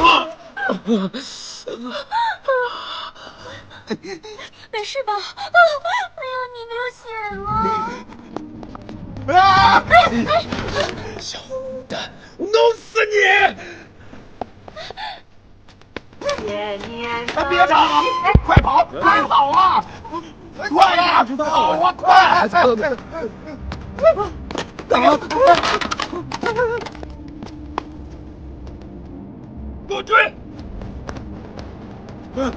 [SPEAKER 8] 没事吧？啊，没有，你流血了。
[SPEAKER 11] 啊！小蛋，我弄死你！
[SPEAKER 8] 年年
[SPEAKER 11] 别吵了，快跑，快跑啊！快呀，跑啊，快！给我追！啊！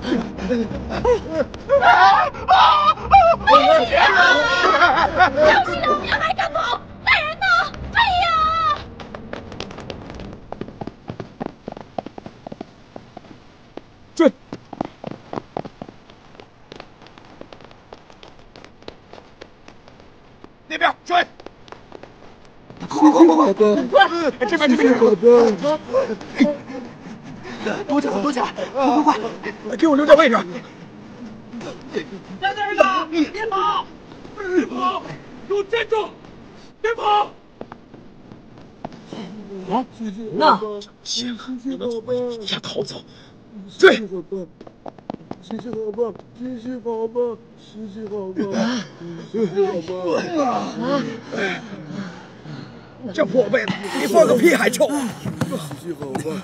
[SPEAKER 11] 啊！
[SPEAKER 8] 小心流氓还敢跑！来人呐！哎呀！
[SPEAKER 11] 追！那边追！快快快快快！这边这边！躲起来，躲起来！快快快，给我留点位置！在那儿呢！别跑！别跑！给我站住！别跑！啊！
[SPEAKER 6] 那
[SPEAKER 11] 行，不能一下逃走。追！
[SPEAKER 10] 谢谢好棒，谢谢好棒，谢谢好棒，谢谢好棒！
[SPEAKER 2] 这破被子比放个屁还臭！
[SPEAKER 10] 谢谢好棒！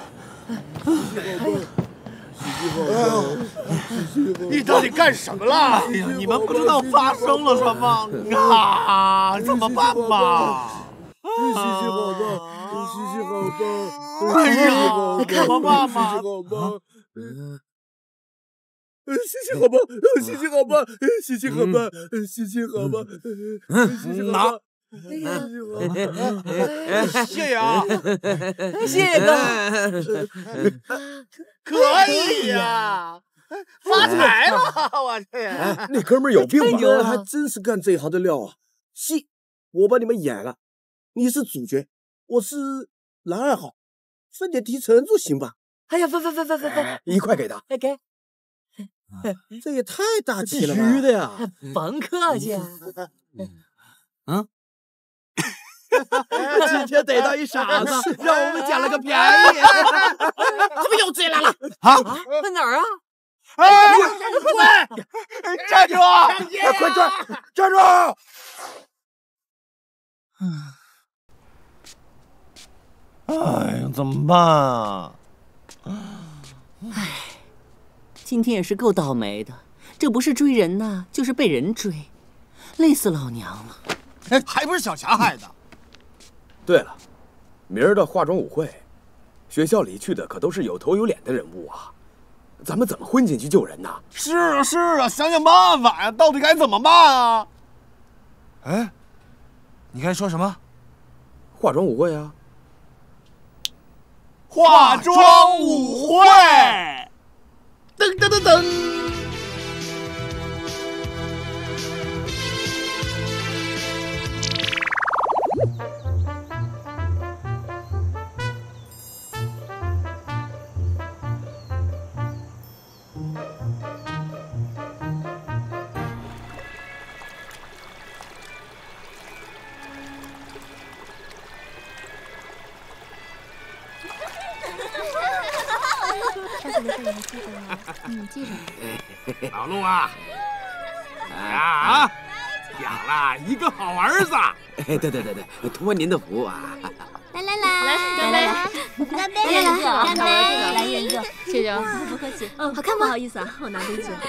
[SPEAKER 2] 你到底干什么了？
[SPEAKER 11] 哎呀，你们不知道发生了什么啊？怎么办吧？
[SPEAKER 10] 谢谢好棒，谢谢好棒！
[SPEAKER 11] 哎呀，怎么办吧？
[SPEAKER 10] 谢谢好棒！谢谢好棒，谢谢好棒，谢谢好棒，谢谢好棒，谢谢好棒。
[SPEAKER 2] 谢谢啊，
[SPEAKER 6] 谢谢哥，
[SPEAKER 2] 可以呀，发财了！我这
[SPEAKER 10] 那哥们儿有病吧？还真是干这行的料啊！戏我帮你们演了，你是主角，我是男二号，分点提成就行吧？
[SPEAKER 6] 哎呀，分分分分分分，
[SPEAKER 10] 一块给他。
[SPEAKER 6] 哎给，
[SPEAKER 10] 这也太大气了吧！
[SPEAKER 6] 必须的呀，甭客气。
[SPEAKER 10] 嗯。
[SPEAKER 2] 今天逮到一傻子，让我们捡了个便宜。
[SPEAKER 4] 怎么又追来了？
[SPEAKER 6] 啊？在哪儿啊？
[SPEAKER 2] 哎，滚！站住！
[SPEAKER 10] 快站！站住！
[SPEAKER 11] 哎呀，怎么办啊？
[SPEAKER 6] 唉，今天也是够倒霉的，这不是追人呐，就是被人追，累死老娘了。
[SPEAKER 2] 哎，还不是小霞害的。
[SPEAKER 10] 对了，明儿的化妆舞会，学校里去的可都是有头有脸的人物啊，咱们怎么混进去救人呢？
[SPEAKER 11] 是啊是啊，想想办法呀，到底该怎么办啊？
[SPEAKER 2] 哎，你刚才说什么？
[SPEAKER 10] 化妆舞会啊！
[SPEAKER 11] 化妆舞会！
[SPEAKER 2] 噔噔噔噔！
[SPEAKER 1] 上次的事你还记得吗？嗯，记着。
[SPEAKER 3] 老陆啊，啊，养了一个好儿子。
[SPEAKER 14] 哎，对对对对，托您的福啊！
[SPEAKER 8] 来来来，
[SPEAKER 1] 来干杯！
[SPEAKER 8] 干杯！
[SPEAKER 1] 来来来，
[SPEAKER 8] 干杯！
[SPEAKER 1] 来一人一个，谢谢啊。
[SPEAKER 8] 不客气。
[SPEAKER 7] 嗯，好看吗？
[SPEAKER 8] 不好意思啊，我拿杯酒。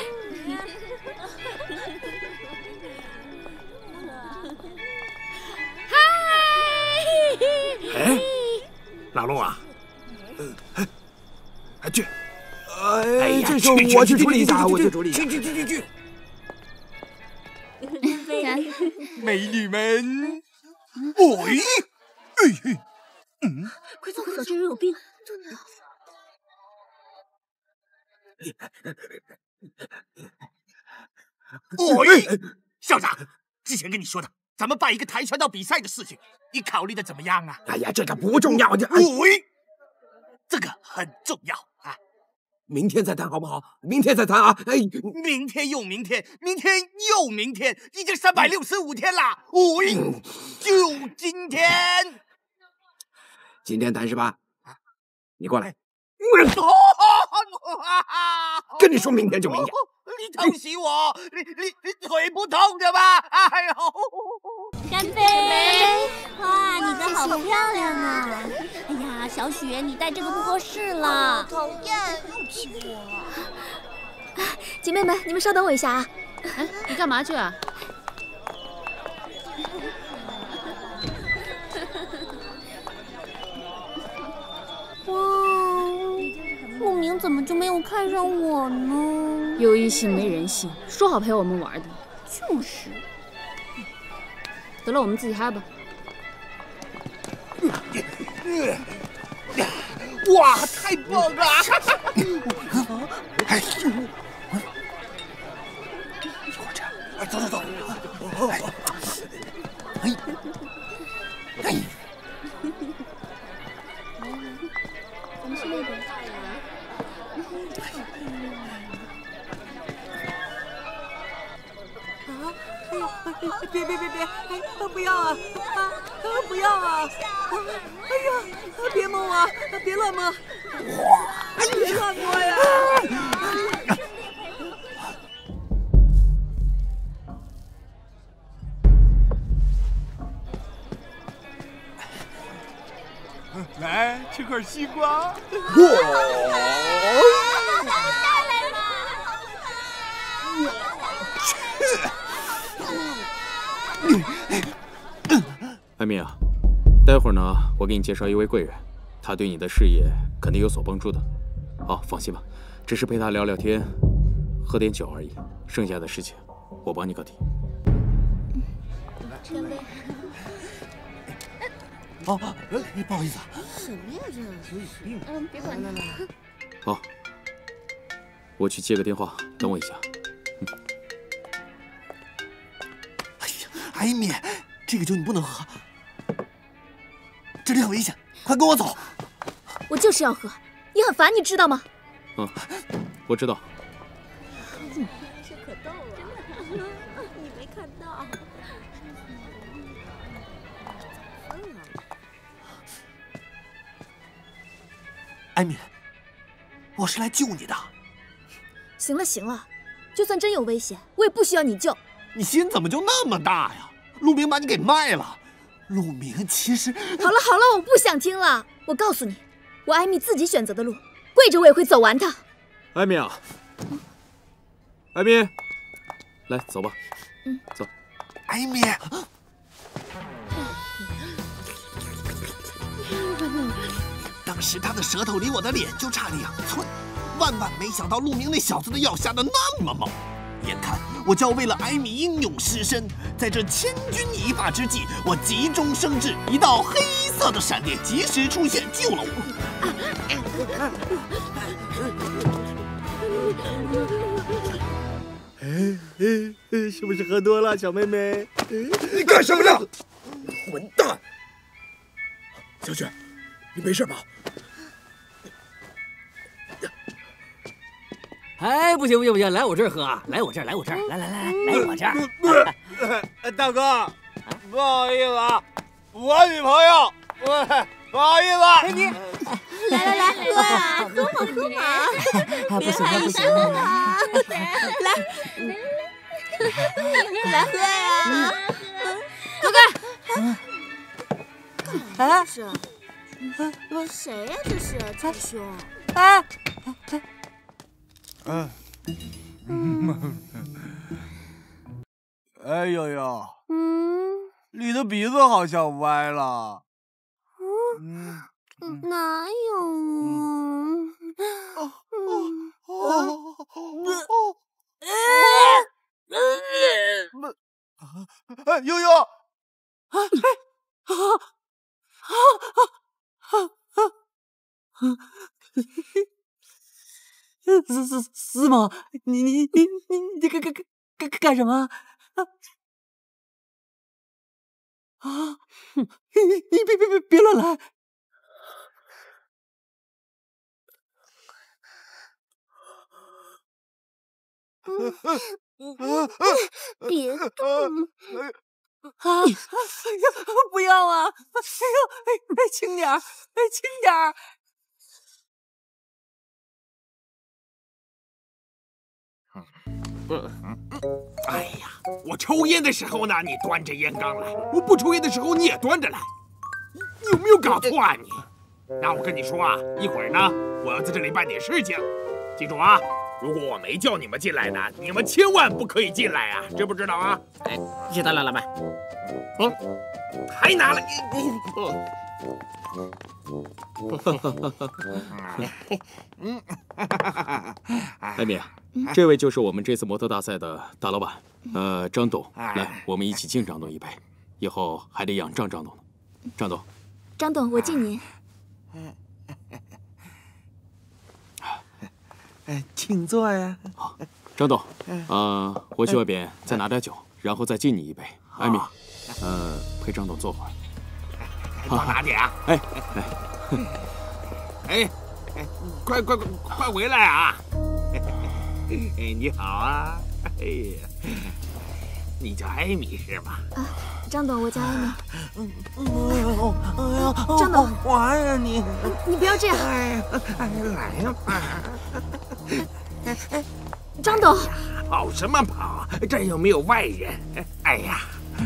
[SPEAKER 3] 哎，老陆啊，哎，去，哎呀，这事我去处理一下，我去处理一下。去去去去去。
[SPEAKER 2] 美女们，喂，哎哎，嗯，
[SPEAKER 8] 快走快走，这人有病。
[SPEAKER 2] 喂，校长，之前跟你说的，咱们办一个跆拳道比赛的事情，你考虑的怎么样啊？
[SPEAKER 3] 哎呀，这个不重要，这
[SPEAKER 2] 喂，这个很重要啊！
[SPEAKER 3] 明天再谈好不好？明天再谈啊！哎，
[SPEAKER 2] 明天又明天，明天又明天，已经三百六十五天了。喂，就今天，
[SPEAKER 3] 今天谈是吧？你过来。
[SPEAKER 2] 哦，
[SPEAKER 3] 跟你说明天就明天。
[SPEAKER 2] 你偷袭我，你你你腿不痛的吗？哎呦！
[SPEAKER 8] 干杯！哇，你的好漂亮啊！哎呀，小雪，你戴这个不合适了。
[SPEAKER 12] 讨厌，又欺负我了。
[SPEAKER 7] 姐妹们，你们稍等我一下啊！
[SPEAKER 1] 哎，你干嘛去啊？
[SPEAKER 8] 哇，陆明怎么就没有看上我呢？
[SPEAKER 1] 有一心没人性，说好陪我们玩的。
[SPEAKER 8] 就是。
[SPEAKER 1] 得了，我们自己嗨吧。
[SPEAKER 2] 哇，太棒了！哎，一会儿这样，哎，走走走。哎，哎，哎。
[SPEAKER 8] 咱们去那边。
[SPEAKER 9] 啊！哎呀！别别别别！哎，不要啊！啊！不要啊！哎呀！别摸我！别乱摸！别乱摸呀！
[SPEAKER 2] 来吃块西瓜。
[SPEAKER 5] 艾米啊，待会儿呢，我给你介绍一位贵人，他对你的事业肯定有所帮助的。好，放心吧，只是陪他聊聊天，喝点酒而已，剩下的事情我帮你搞定。
[SPEAKER 8] 干杯！
[SPEAKER 2] 哦，不好意思啊。
[SPEAKER 8] 什么呀这？
[SPEAKER 2] 有病！
[SPEAKER 8] 嗯，别管他了。
[SPEAKER 5] 好，我去接个电话，等我一下。嗯。
[SPEAKER 2] 哎呀，艾米，这个酒你不能喝，这里很危险，快跟我走！
[SPEAKER 7] 我就是要喝，你很烦，你知道吗？
[SPEAKER 5] 嗯，我知道。
[SPEAKER 8] 这可逗了，你没看到？
[SPEAKER 2] 艾米，我是来救你的。
[SPEAKER 7] 行了行了，就算真有危险，我也不需要你救。
[SPEAKER 2] 你心怎么就那么大呀？陆明把你给卖了。陆明其实……
[SPEAKER 7] 好了好了，我不想听了。我告诉你，我艾米自己选择的路，跪着我也会走完的。
[SPEAKER 5] 艾米啊，艾米，来走吧。
[SPEAKER 7] 嗯，
[SPEAKER 5] 走。
[SPEAKER 2] 艾米。当时他的舌头离我的脸就差两寸，万万没想到陆明那小子的药下的那么猛。眼看我就要为了艾米英勇失身，在这千钧一发之际，我急中生智，一道黑色的闪电及时出现，救了我。
[SPEAKER 10] 哎哎，是不是喝多了，小妹妹？
[SPEAKER 3] 你干什么呢？混蛋！小雪，你没事吧？
[SPEAKER 6] 哎，不行不行不行，来我这儿喝啊！来我这儿，来我这儿，来来来来，来我这儿。
[SPEAKER 11] 大哥，不好意思啊，我女朋友，我不好意思。
[SPEAKER 8] 你来来来，喝啊，喝嘛喝嘛。
[SPEAKER 6] 还不行，还不行。
[SPEAKER 8] 来，来喝呀！
[SPEAKER 1] 走开！
[SPEAKER 8] 啊，是谁呀？这是这兄。
[SPEAKER 6] 啊！
[SPEAKER 2] 嗯。哎呦呦！
[SPEAKER 8] 嗯，
[SPEAKER 2] 你的鼻子好像歪了。
[SPEAKER 8] 嗯，哪有啊？嗯哦哦
[SPEAKER 2] 哎，悠悠！
[SPEAKER 6] 啊啊啊啊啊！司司司马，你你你你你干干干干干什么？啊！你你别别别别乱来！
[SPEAKER 8] 别动！
[SPEAKER 6] 啊！哎呀，不要啊！哎呦，哎，轻点儿，哎，轻点儿！
[SPEAKER 3] 哎呀，我抽烟的时候呢，你端着烟缸来；我不抽烟的时候，你也端着来。你有没有搞错啊你？那我跟你说啊，一会儿呢，我要在这里办点事情，记住啊。如果我没叫你们进来呢，你们千万不可以进来啊，知不知道啊？
[SPEAKER 4] 哎，知道了，老板。
[SPEAKER 3] 嗯，还拿了。
[SPEAKER 5] 嗯，艾米，这位就是我们这次模特大赛的大老板，呃，张董。来，我们一起敬张董一杯，以后还得仰仗张董呢。张董，
[SPEAKER 7] 张董，我敬您。
[SPEAKER 3] 哎，请坐呀。
[SPEAKER 5] 好，张董，呃，我去外边再拿点酒，然后再敬你一杯。艾米，呃，陪张董坐会儿。
[SPEAKER 3] 多拿点啊！
[SPEAKER 5] 哎哎
[SPEAKER 3] 哎哎，快快快快回来啊！哎，你好啊！哎呀，你叫艾米是吗？
[SPEAKER 7] 啊，张董，我叫艾米。
[SPEAKER 3] 嗯哎呦哎呀，
[SPEAKER 7] 张董，
[SPEAKER 3] 滑呀你！
[SPEAKER 7] 你不要这样！
[SPEAKER 3] 哎哎，来呀！
[SPEAKER 7] 张董，
[SPEAKER 3] 跑什么跑？这又没有外人。哎呀！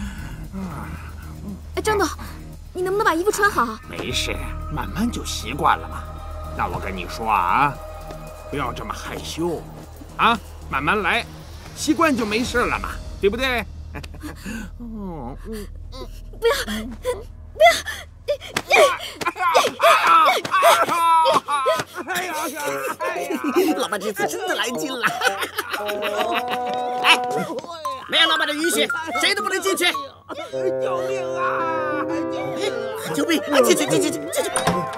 [SPEAKER 7] 哎，张董，你能不能把衣服穿好？
[SPEAKER 3] 没事，慢慢就习惯了嘛。那我跟你说啊，不要这么害羞，啊，慢慢来，习惯就没事了嘛，对不对？嗯嗯嗯，
[SPEAKER 7] 不要，不要！
[SPEAKER 3] 哎呀哎呀！
[SPEAKER 4] 老板这次真的来劲了！哎，没有老板的允许，谁都不能进去！
[SPEAKER 3] 救命啊！
[SPEAKER 4] 救命！进去进去进去！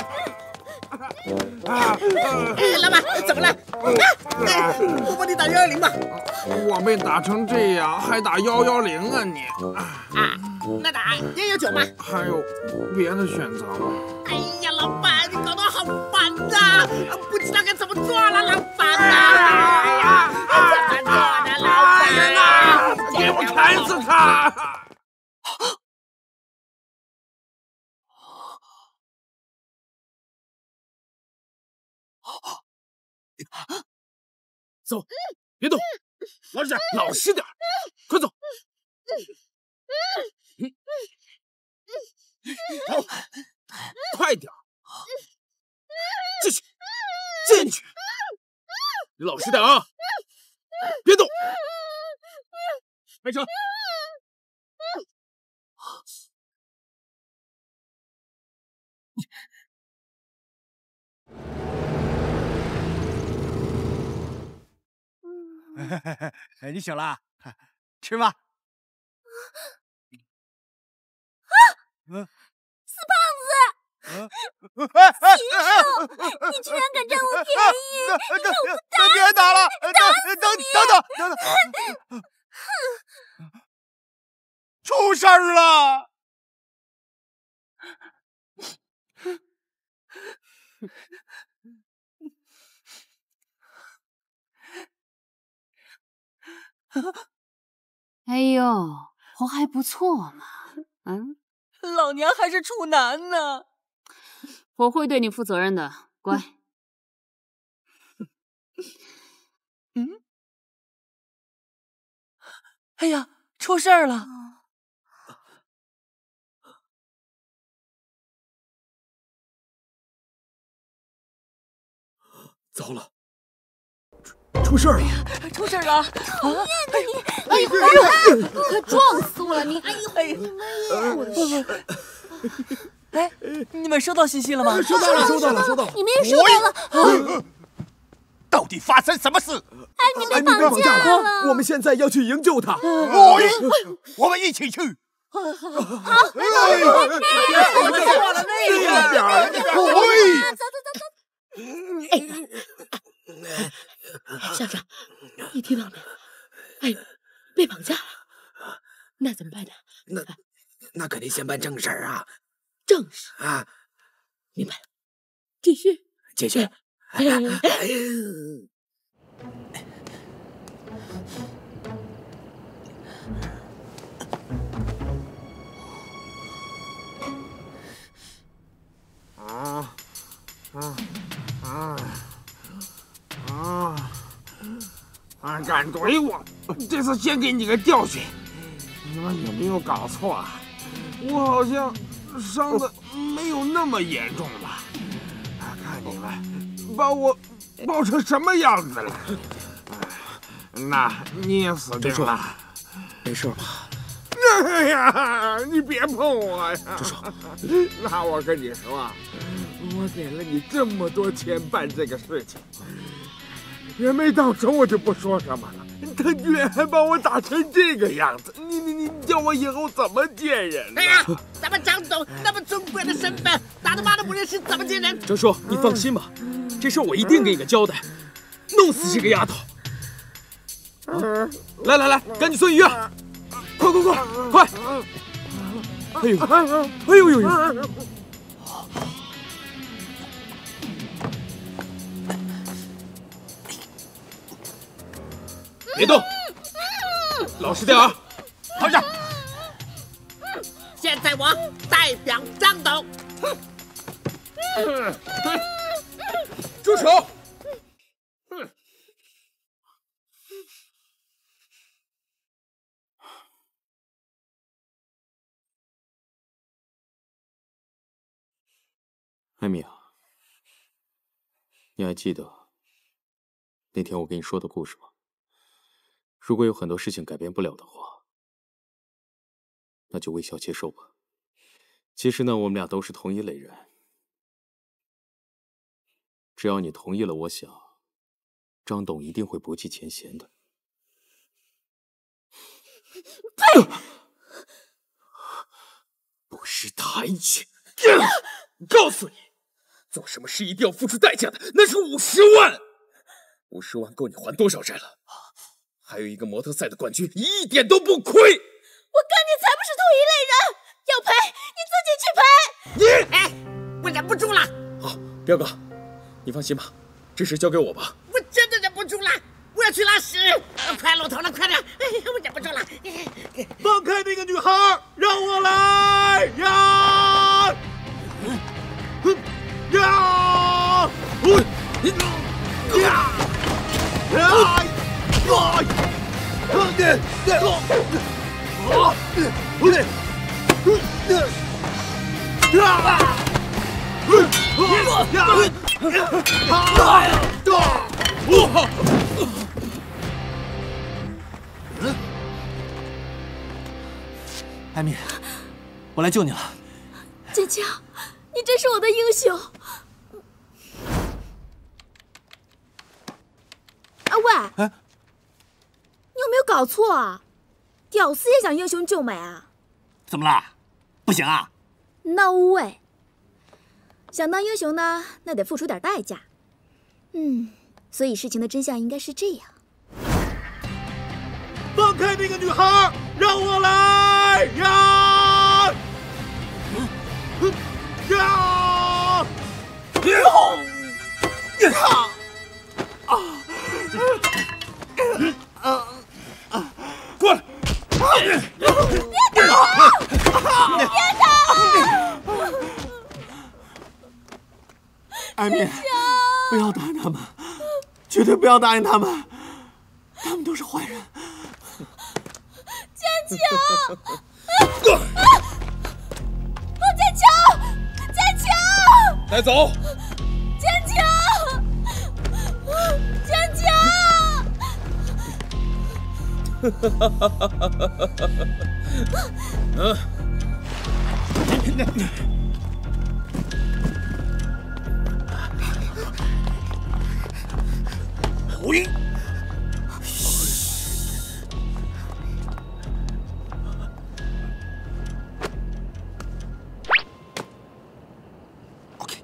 [SPEAKER 3] 啊！
[SPEAKER 4] 老板，怎么了？啊！我帮你打幺幺零吧。
[SPEAKER 3] 我被打成这样，还打幺幺零啊你？
[SPEAKER 4] 啊，那打一一九吧。
[SPEAKER 3] 还有别的选择吗？
[SPEAKER 4] 哎呀，老板，你搞得好烦呐，不知道该怎么做了，老板啊！哎呀，怎么做呢，老板啊？
[SPEAKER 3] 给我砍死他！走，别动，老实点，老实点，快走！走，快点，进去，进去！你老实点啊，别动，开车。
[SPEAKER 2] 你醒了，吃吧。
[SPEAKER 8] 啊！
[SPEAKER 2] 嗯，
[SPEAKER 8] 死胖子！禽兽！你居然敢占我便宜！我不打！
[SPEAKER 2] 别打了！
[SPEAKER 8] 打
[SPEAKER 2] 等等等等等！出事儿了！
[SPEAKER 1] 哎呦，活还不错嘛，嗯，
[SPEAKER 9] 老娘还是处男呢。
[SPEAKER 1] 我会对你负责任的，乖。
[SPEAKER 9] 哎呀，出事儿了！
[SPEAKER 10] 糟了，出出事儿了！
[SPEAKER 9] 出事儿了！
[SPEAKER 1] 讨厌的你！哎呦哎呦，可撞死我了你！哎呦哎呦！我去！
[SPEAKER 9] 哎，你们收到信息了吗？
[SPEAKER 10] 收到了，收到了，收到了。
[SPEAKER 7] 你们也收到了。
[SPEAKER 2] 到底发生什么事？
[SPEAKER 7] 艾米被绑架了，
[SPEAKER 10] 我们现在要去营救她。
[SPEAKER 2] 我我们一起去。
[SPEAKER 7] 好，
[SPEAKER 9] 哎呀，我们再往了那边。
[SPEAKER 7] 走走走走。
[SPEAKER 1] 哎，校长，你听到没？哎，被绑架了，那怎么办呢？
[SPEAKER 14] 那那肯定先办正事儿啊。
[SPEAKER 1] 正事
[SPEAKER 14] 啊，
[SPEAKER 1] 明白了，继续，
[SPEAKER 14] 继续。
[SPEAKER 1] 哎哎
[SPEAKER 3] 啊啊啊啊！啊！敢怼我，这次先给你个教训。你们有没有搞错啊？我好像伤的没有那么严重吧？啊，看你们把我包成什么样子了？那你也死定了。
[SPEAKER 5] 没事吧？
[SPEAKER 3] 哎呀，你别碰我呀！住手！那我跟你说，我给了你这么多钱办这个事情，人没到手我就不说什么了，他居然还把我打成这个样子，你你你叫我以后怎么见人呢？
[SPEAKER 4] 哎呀，咱们张总那么尊贵的身份，打他妈的不认识，怎么见人？
[SPEAKER 5] 张叔，你放心吧，这事我一定给你个交代，弄死这个丫头！啊、来来来，赶紧送医院！快快快快！哎呦，哎呦呦呦！别动，老实点啊！
[SPEAKER 2] 好下。
[SPEAKER 4] 现在我代表张董。
[SPEAKER 5] 住手！艾米啊，你还记得那天我跟你说的故事吗？如果有很多事情改变不了的话，那就微笑接受吧。其实呢，我们俩都是同一类人。只要你同意了，我想张董一定会不计前嫌的。
[SPEAKER 1] 呸！
[SPEAKER 5] 不识抬举！告诉你，做什么事一定要付出代价的，那是五十万。五十万够你还多少债了？还有一个模特赛的冠军，一点都不亏。我跟
[SPEAKER 7] 你才不是同一类人，要赔你自己去赔。
[SPEAKER 5] 你，
[SPEAKER 4] 哎，我忍不住了。
[SPEAKER 5] 好，彪哥，你放心吧，这事交给我吧。
[SPEAKER 4] 我真的忍不住了，我要去拉屎，快露头了，快点！哎，我忍不住了。
[SPEAKER 11] 放开那个女孩，让我来呀！呀！呀！呀！
[SPEAKER 9] 艾米，我来救你了。
[SPEAKER 7] 坚强，你真是我的英雄。啊喂！
[SPEAKER 9] 哎，
[SPEAKER 7] 你有没有搞错啊？屌丝也想英雄救美啊？
[SPEAKER 2] 怎么啦？不行啊
[SPEAKER 7] ？No way！ 想当英雄呢，那得付出点代价。嗯，所以事情的真相应该是这样。
[SPEAKER 11] 放开那个女孩，让我来呀！呀！呀！啊！啊！啊！过来！别
[SPEAKER 7] 打！别打！
[SPEAKER 9] 艾米，不要答应他们，绝对不要答应他们，他们都是坏人。
[SPEAKER 1] 强！啊！坚强！坚强！
[SPEAKER 5] 带走！
[SPEAKER 1] 坚强！坚强！
[SPEAKER 5] 哈哈哈哈哈哈！嗯。
[SPEAKER 2] 回。OK。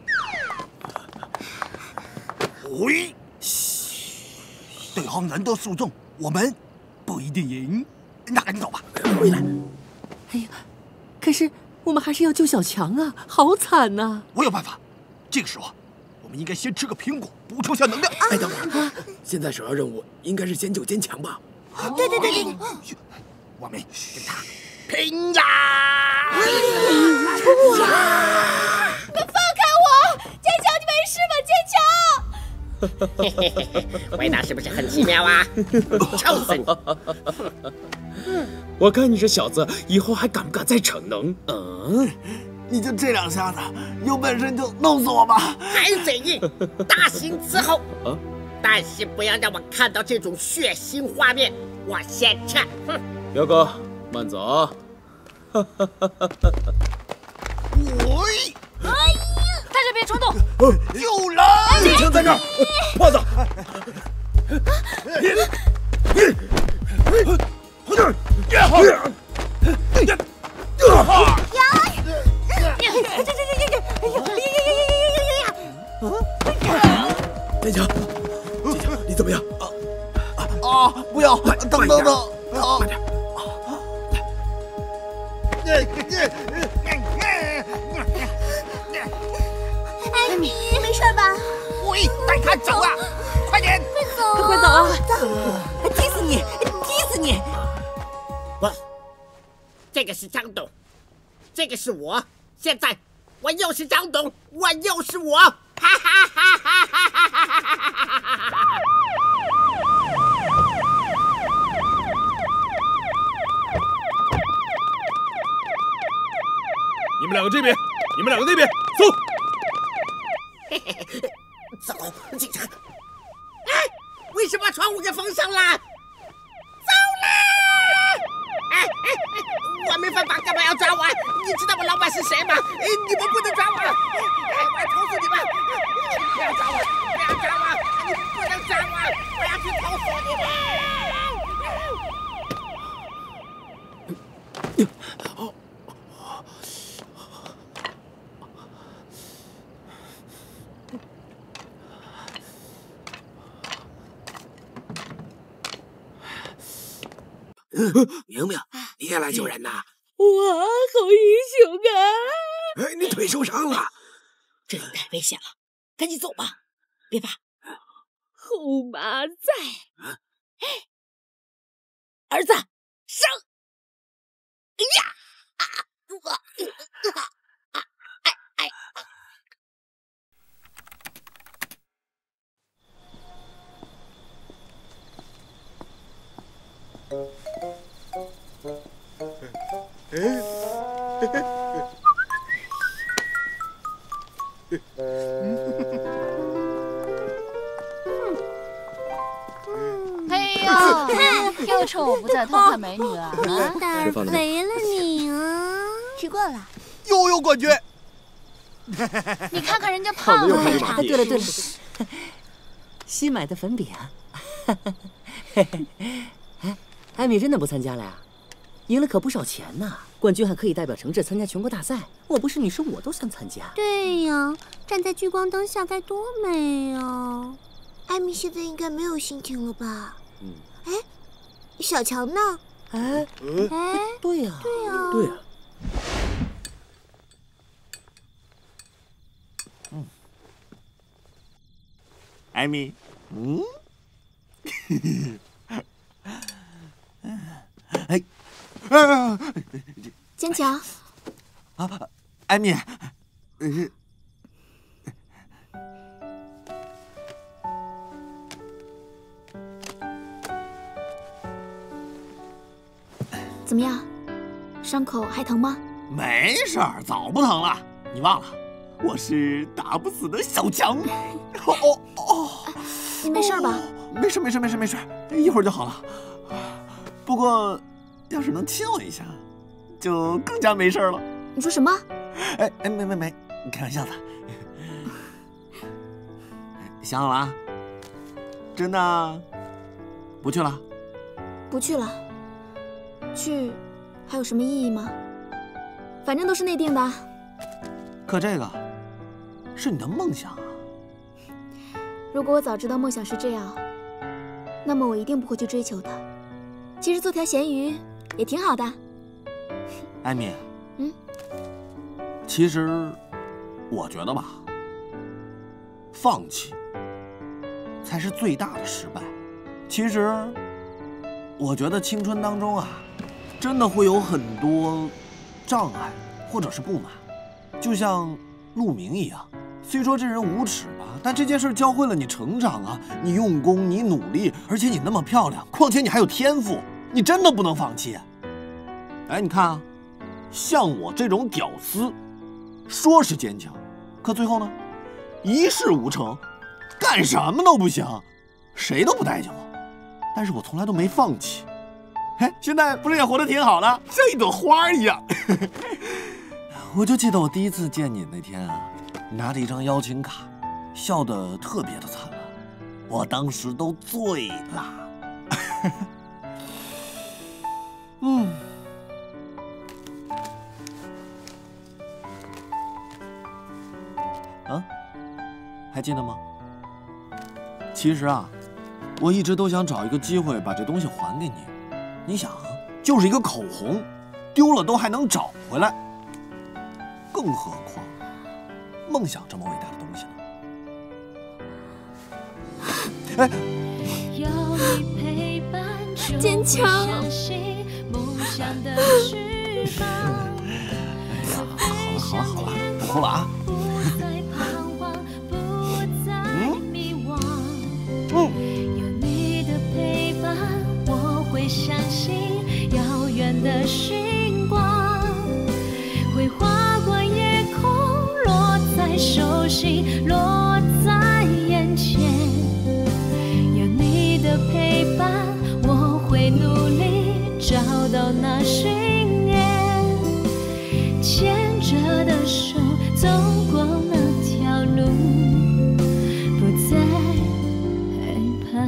[SPEAKER 2] 回。对方难得数众，我们不一定赢。那赶紧走吧，回来。
[SPEAKER 6] 哎呀，可是我们还是要救小强啊，好惨呐！
[SPEAKER 2] 我有办法。这个时候，我们应该先吃个苹果，补充下能量。
[SPEAKER 14] 哎，等会儿，现在首要任务应该是先救坚强吧？
[SPEAKER 12] 对对对对对。
[SPEAKER 2] 我们跟他拼呀！
[SPEAKER 1] 你放开我！坚强，你没事吧？坚强！
[SPEAKER 4] 嘿嘿嘿嘿，回答是不是很奇妙啊？臭死你！
[SPEAKER 5] 我看你这小子以后还敢不敢再逞能？
[SPEAKER 10] 嗯，你就这两下子，有本事就弄死我吧！
[SPEAKER 4] 还嘴硬，大刑伺候。啊！但是不要让我看到这种血腥画面，我先撤。哼！
[SPEAKER 5] 彪哥，慢走。哈哈哈哈哈！
[SPEAKER 2] 喂！
[SPEAKER 1] 哎呀！大家别冲动。
[SPEAKER 2] 有人！
[SPEAKER 10] 坚强在这儿，胖子。坚强，坚强，你怎么样？
[SPEAKER 2] 啊啊！不要！等等等！啊！
[SPEAKER 10] 慢点。
[SPEAKER 12] 艾米，没事吧？
[SPEAKER 2] 喂，带他走啊！快点，
[SPEAKER 12] 快走！
[SPEAKER 6] 快走啊！踢死你！踢死你！
[SPEAKER 4] 我，这个是张董，这个是我，现在我又是张董，我又是我，哈哈哈哈哈哈！
[SPEAKER 5] 你们两个这边，你们两个那边，走。
[SPEAKER 4] 走，警察！哎，为什么把窗户给封上了？走啦！哎哎哎，我没犯法，干嘛要抓我？你知道我老板是谁吗？哎，你们不能抓我！哎，我要投诉你们！不要抓我！不要抓我！你不能抓我！我要去投诉你们！
[SPEAKER 14] 明明，你也来救人呐？
[SPEAKER 1] 哇，好英雄啊！
[SPEAKER 14] 哎，你腿受伤了，
[SPEAKER 1] 这里太危险了，赶紧走吧，别怕。后妈在。啊、儿子，上！哎呀！啊！我啊啊！哎哎！
[SPEAKER 13] 嘿呦，又趁我不在偷看美女了啊！
[SPEAKER 8] 胆肥了你啊！
[SPEAKER 12] 吃过了。
[SPEAKER 2] 又有冠军。
[SPEAKER 13] 你看看人家胖子。
[SPEAKER 6] 啊，对了对了，新买的粉饼。哎，艾米真的不参加了呀？赢了可不少钱呢，冠军还可以代表城市参加全国大赛。我不是你说我都想参加。
[SPEAKER 8] 对呀，站在聚光灯下该多美啊！
[SPEAKER 12] 艾米现在应该没有心情了吧？
[SPEAKER 6] 嗯。
[SPEAKER 12] 哎，小强呢？
[SPEAKER 6] 哎，
[SPEAKER 8] 哎，
[SPEAKER 6] 对呀，
[SPEAKER 8] 对呀，
[SPEAKER 10] 对呀。
[SPEAKER 2] 嗯。艾米，嗯。哎。啊！
[SPEAKER 7] 坚强。
[SPEAKER 2] 啊，艾米，呃，
[SPEAKER 7] 怎么样？伤口还疼吗？
[SPEAKER 11] 没事儿，早不疼了。你忘了，我是打不死的小强。哦哦哦，
[SPEAKER 7] 你没事吧？
[SPEAKER 11] 没事没事没事没事，一会儿就好了。不过，要是能亲我一下，就更加没事了。
[SPEAKER 7] 你说什么？
[SPEAKER 11] 哎哎，没没没，你开玩笑的。想好了啊？真的？不去了？
[SPEAKER 7] 不去了。去，还有什么意义吗？反正都是内定的。
[SPEAKER 11] 可这个是你的梦想啊！
[SPEAKER 7] 如果我早知道梦想是这样，那么我一定不会去追求的。其实做条咸鱼也挺好的。
[SPEAKER 11] 艾米，
[SPEAKER 7] 嗯，
[SPEAKER 11] 其实我觉得吧，放弃才是最大的失败。其实我觉得青春当中啊，真的会有很多障碍或者是不满，就像陆明一样。虽说这人无耻吧，但这件事教会了你成长啊！你用功，你努力，而且你那么漂亮，况且你还有天赋，你真的不能放弃。哎，你看啊，像我这种屌丝，说是坚强，可最后呢，一事无成，干什么都不行，谁都不待见我。但是我从来都没放弃。哎，现在不是也活得挺好的，像一朵花一样。我就记得我第一次见你那天啊，拿着一张邀请卡，笑得特别的灿烂，我当时都醉了。嗯，啊，还记得吗？其实啊，我一直都想找一个机会把这东西还给你。你想啊，就是一个口红，丢了都还能找回来，更何况梦想这么伟大的东西呢？哎，
[SPEAKER 7] 坚强。
[SPEAKER 11] 哎呀，好了好了好了，不哭了啊。嗯嗯。
[SPEAKER 15] 会相信遥远的星光，会划过夜空，落在手心，落在眼前。有你的陪伴，我会努力找到那信念，牵着的手走过那条路，不再害怕。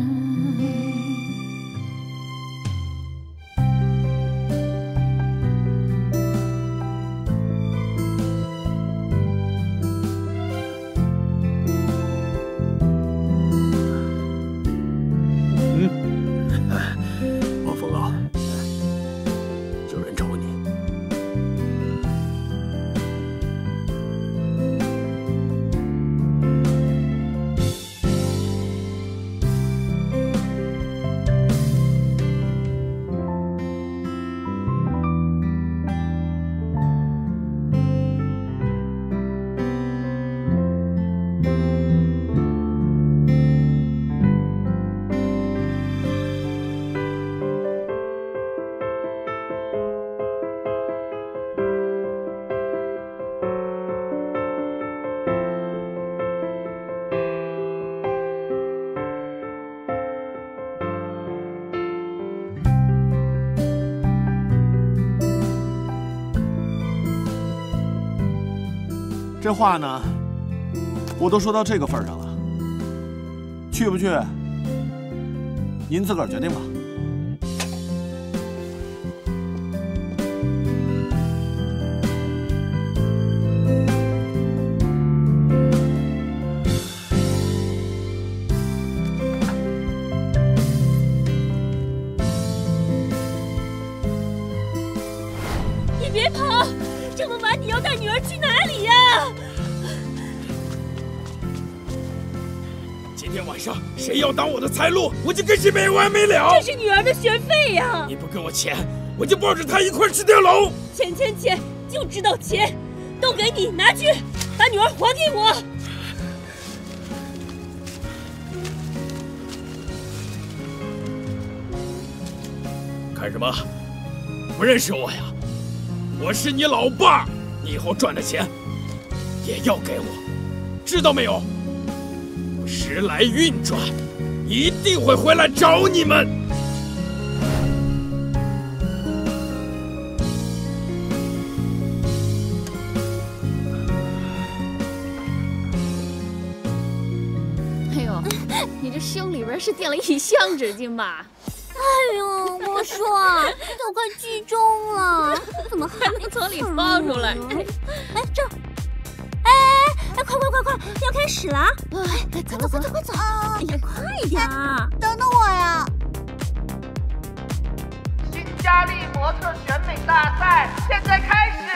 [SPEAKER 11] 这话呢，我都说到这个份上了，去不去，您自个儿决定吧。
[SPEAKER 15] 你别跑！这么晚你要带女儿去哪里呀？
[SPEAKER 3] 今天晚上谁要当我的财路，我就跟谁没完没了。
[SPEAKER 15] 这是女儿的学费呀！
[SPEAKER 3] 你不给我钱，我就抱着她一块吃掉楼。
[SPEAKER 15] 钱钱钱，就知道钱，都给你，拿去，把女儿还给我。
[SPEAKER 3] 看什么？
[SPEAKER 14] 不认识我呀？我是你老爸，你以后赚的钱也要给我，知道没有？时来运转，一定会回来找你们。
[SPEAKER 1] 哎呦，你这胸里边是垫了一箱纸巾吧？
[SPEAKER 8] 哎呦，我说都快剧终了，怎么还
[SPEAKER 1] 能从里掏出来？
[SPEAKER 8] 哎，这儿，哎哎，快快快快，要开始了！哎，快走快走快走！哎呀，快点儿！
[SPEAKER 12] 等等我呀！
[SPEAKER 16] 新佳丽模特选美大赛现在开始。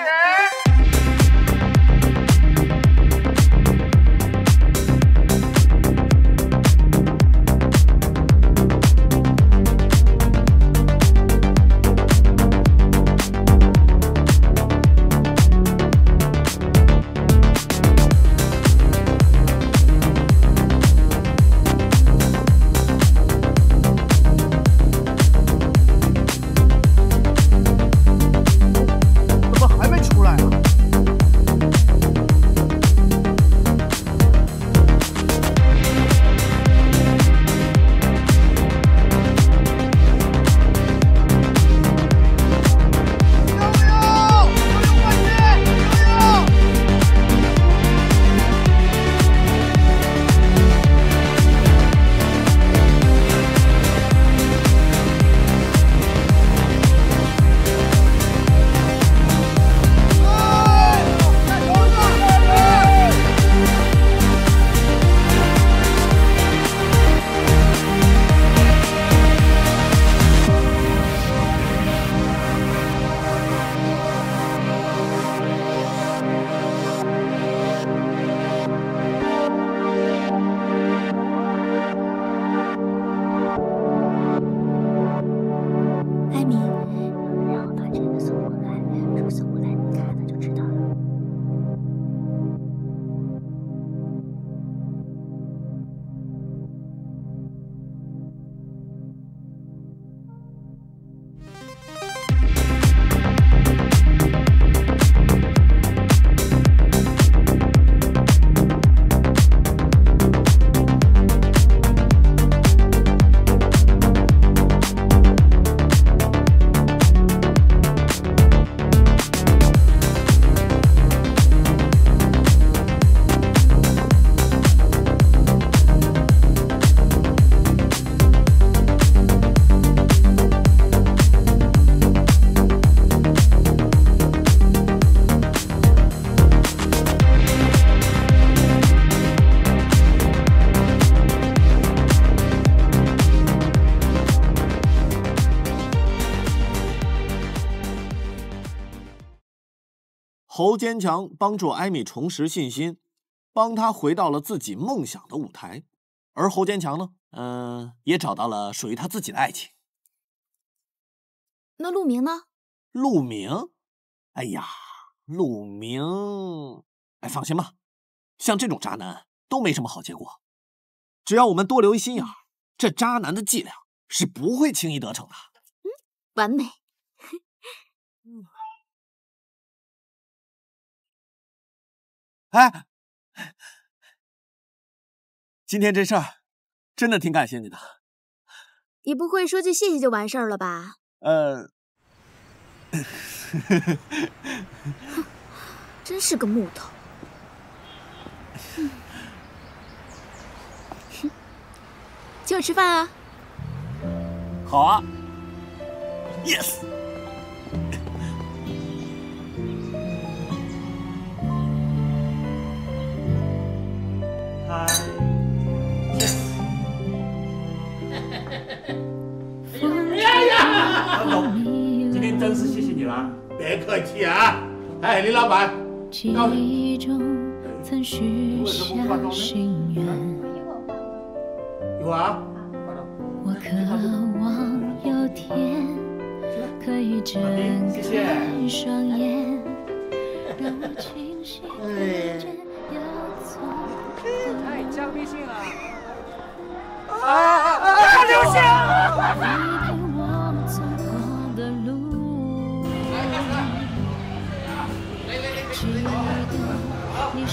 [SPEAKER 11] 侯坚强帮助艾米重拾信心，帮她回到了自己梦想的舞台，而侯坚强呢，嗯、呃，也找到了属于他自己的爱情。
[SPEAKER 7] 那陆明呢？
[SPEAKER 11] 陆明，哎呀，陆明，哎，放心吧，像这种渣男都没什么好结果，只要我们多留一心眼儿，这渣男的伎俩是不会轻易得逞的。
[SPEAKER 7] 嗯，完美。
[SPEAKER 11] 哎，今天这事儿真的挺感谢你的。
[SPEAKER 7] 你不会说句谢谢就完事儿了吧？
[SPEAKER 11] 呃，
[SPEAKER 7] 真是个木头。请我吃饭啊！
[SPEAKER 11] 好啊 ，yes。
[SPEAKER 2] 呀呀，老总，今天真是谢谢你了，别客气啊。哎，李老板，高兴。
[SPEAKER 15] 曾许下心愿，
[SPEAKER 2] 一会儿啊。
[SPEAKER 15] 我渴望有天可以睁开双眼，让我清晰看见要走的路。
[SPEAKER 9] 哎，江必信啊！
[SPEAKER 2] 啊啊啊！刘星！
[SPEAKER 15] 你陪我走过的路。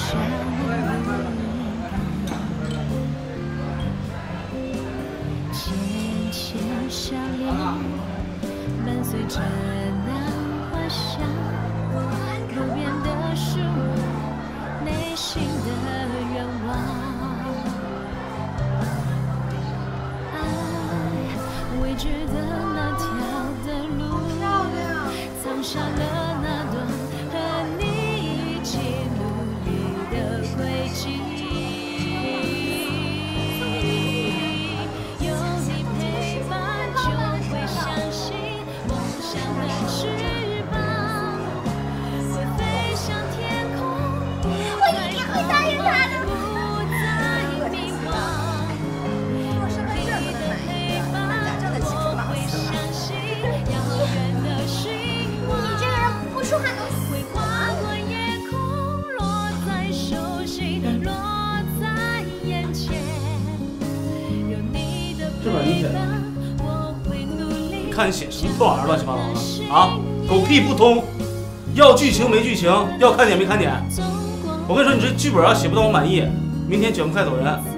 [SPEAKER 15] 浅浅笑脸，伴随着那花香，不变的是我内心的愿望。爱未知的那条的路，藏下了那段和你一起努力的轨迹。有你陪伴，就会相信梦想的翅膀会飞向天空，不再彷徨，不再迷茫。你的陪伴，我会相信遥远的星光。你这个人不说话能死。会划过夜空，落在手心，落在眼前。有你的陪伴，我会努力。
[SPEAKER 17] 你看你写什么破玩意儿，乱七八糟的啊！狗屁不通，要剧情没剧情，要看点没看点。我跟你说，你这剧本要写不到我满意，明天卷不快走人。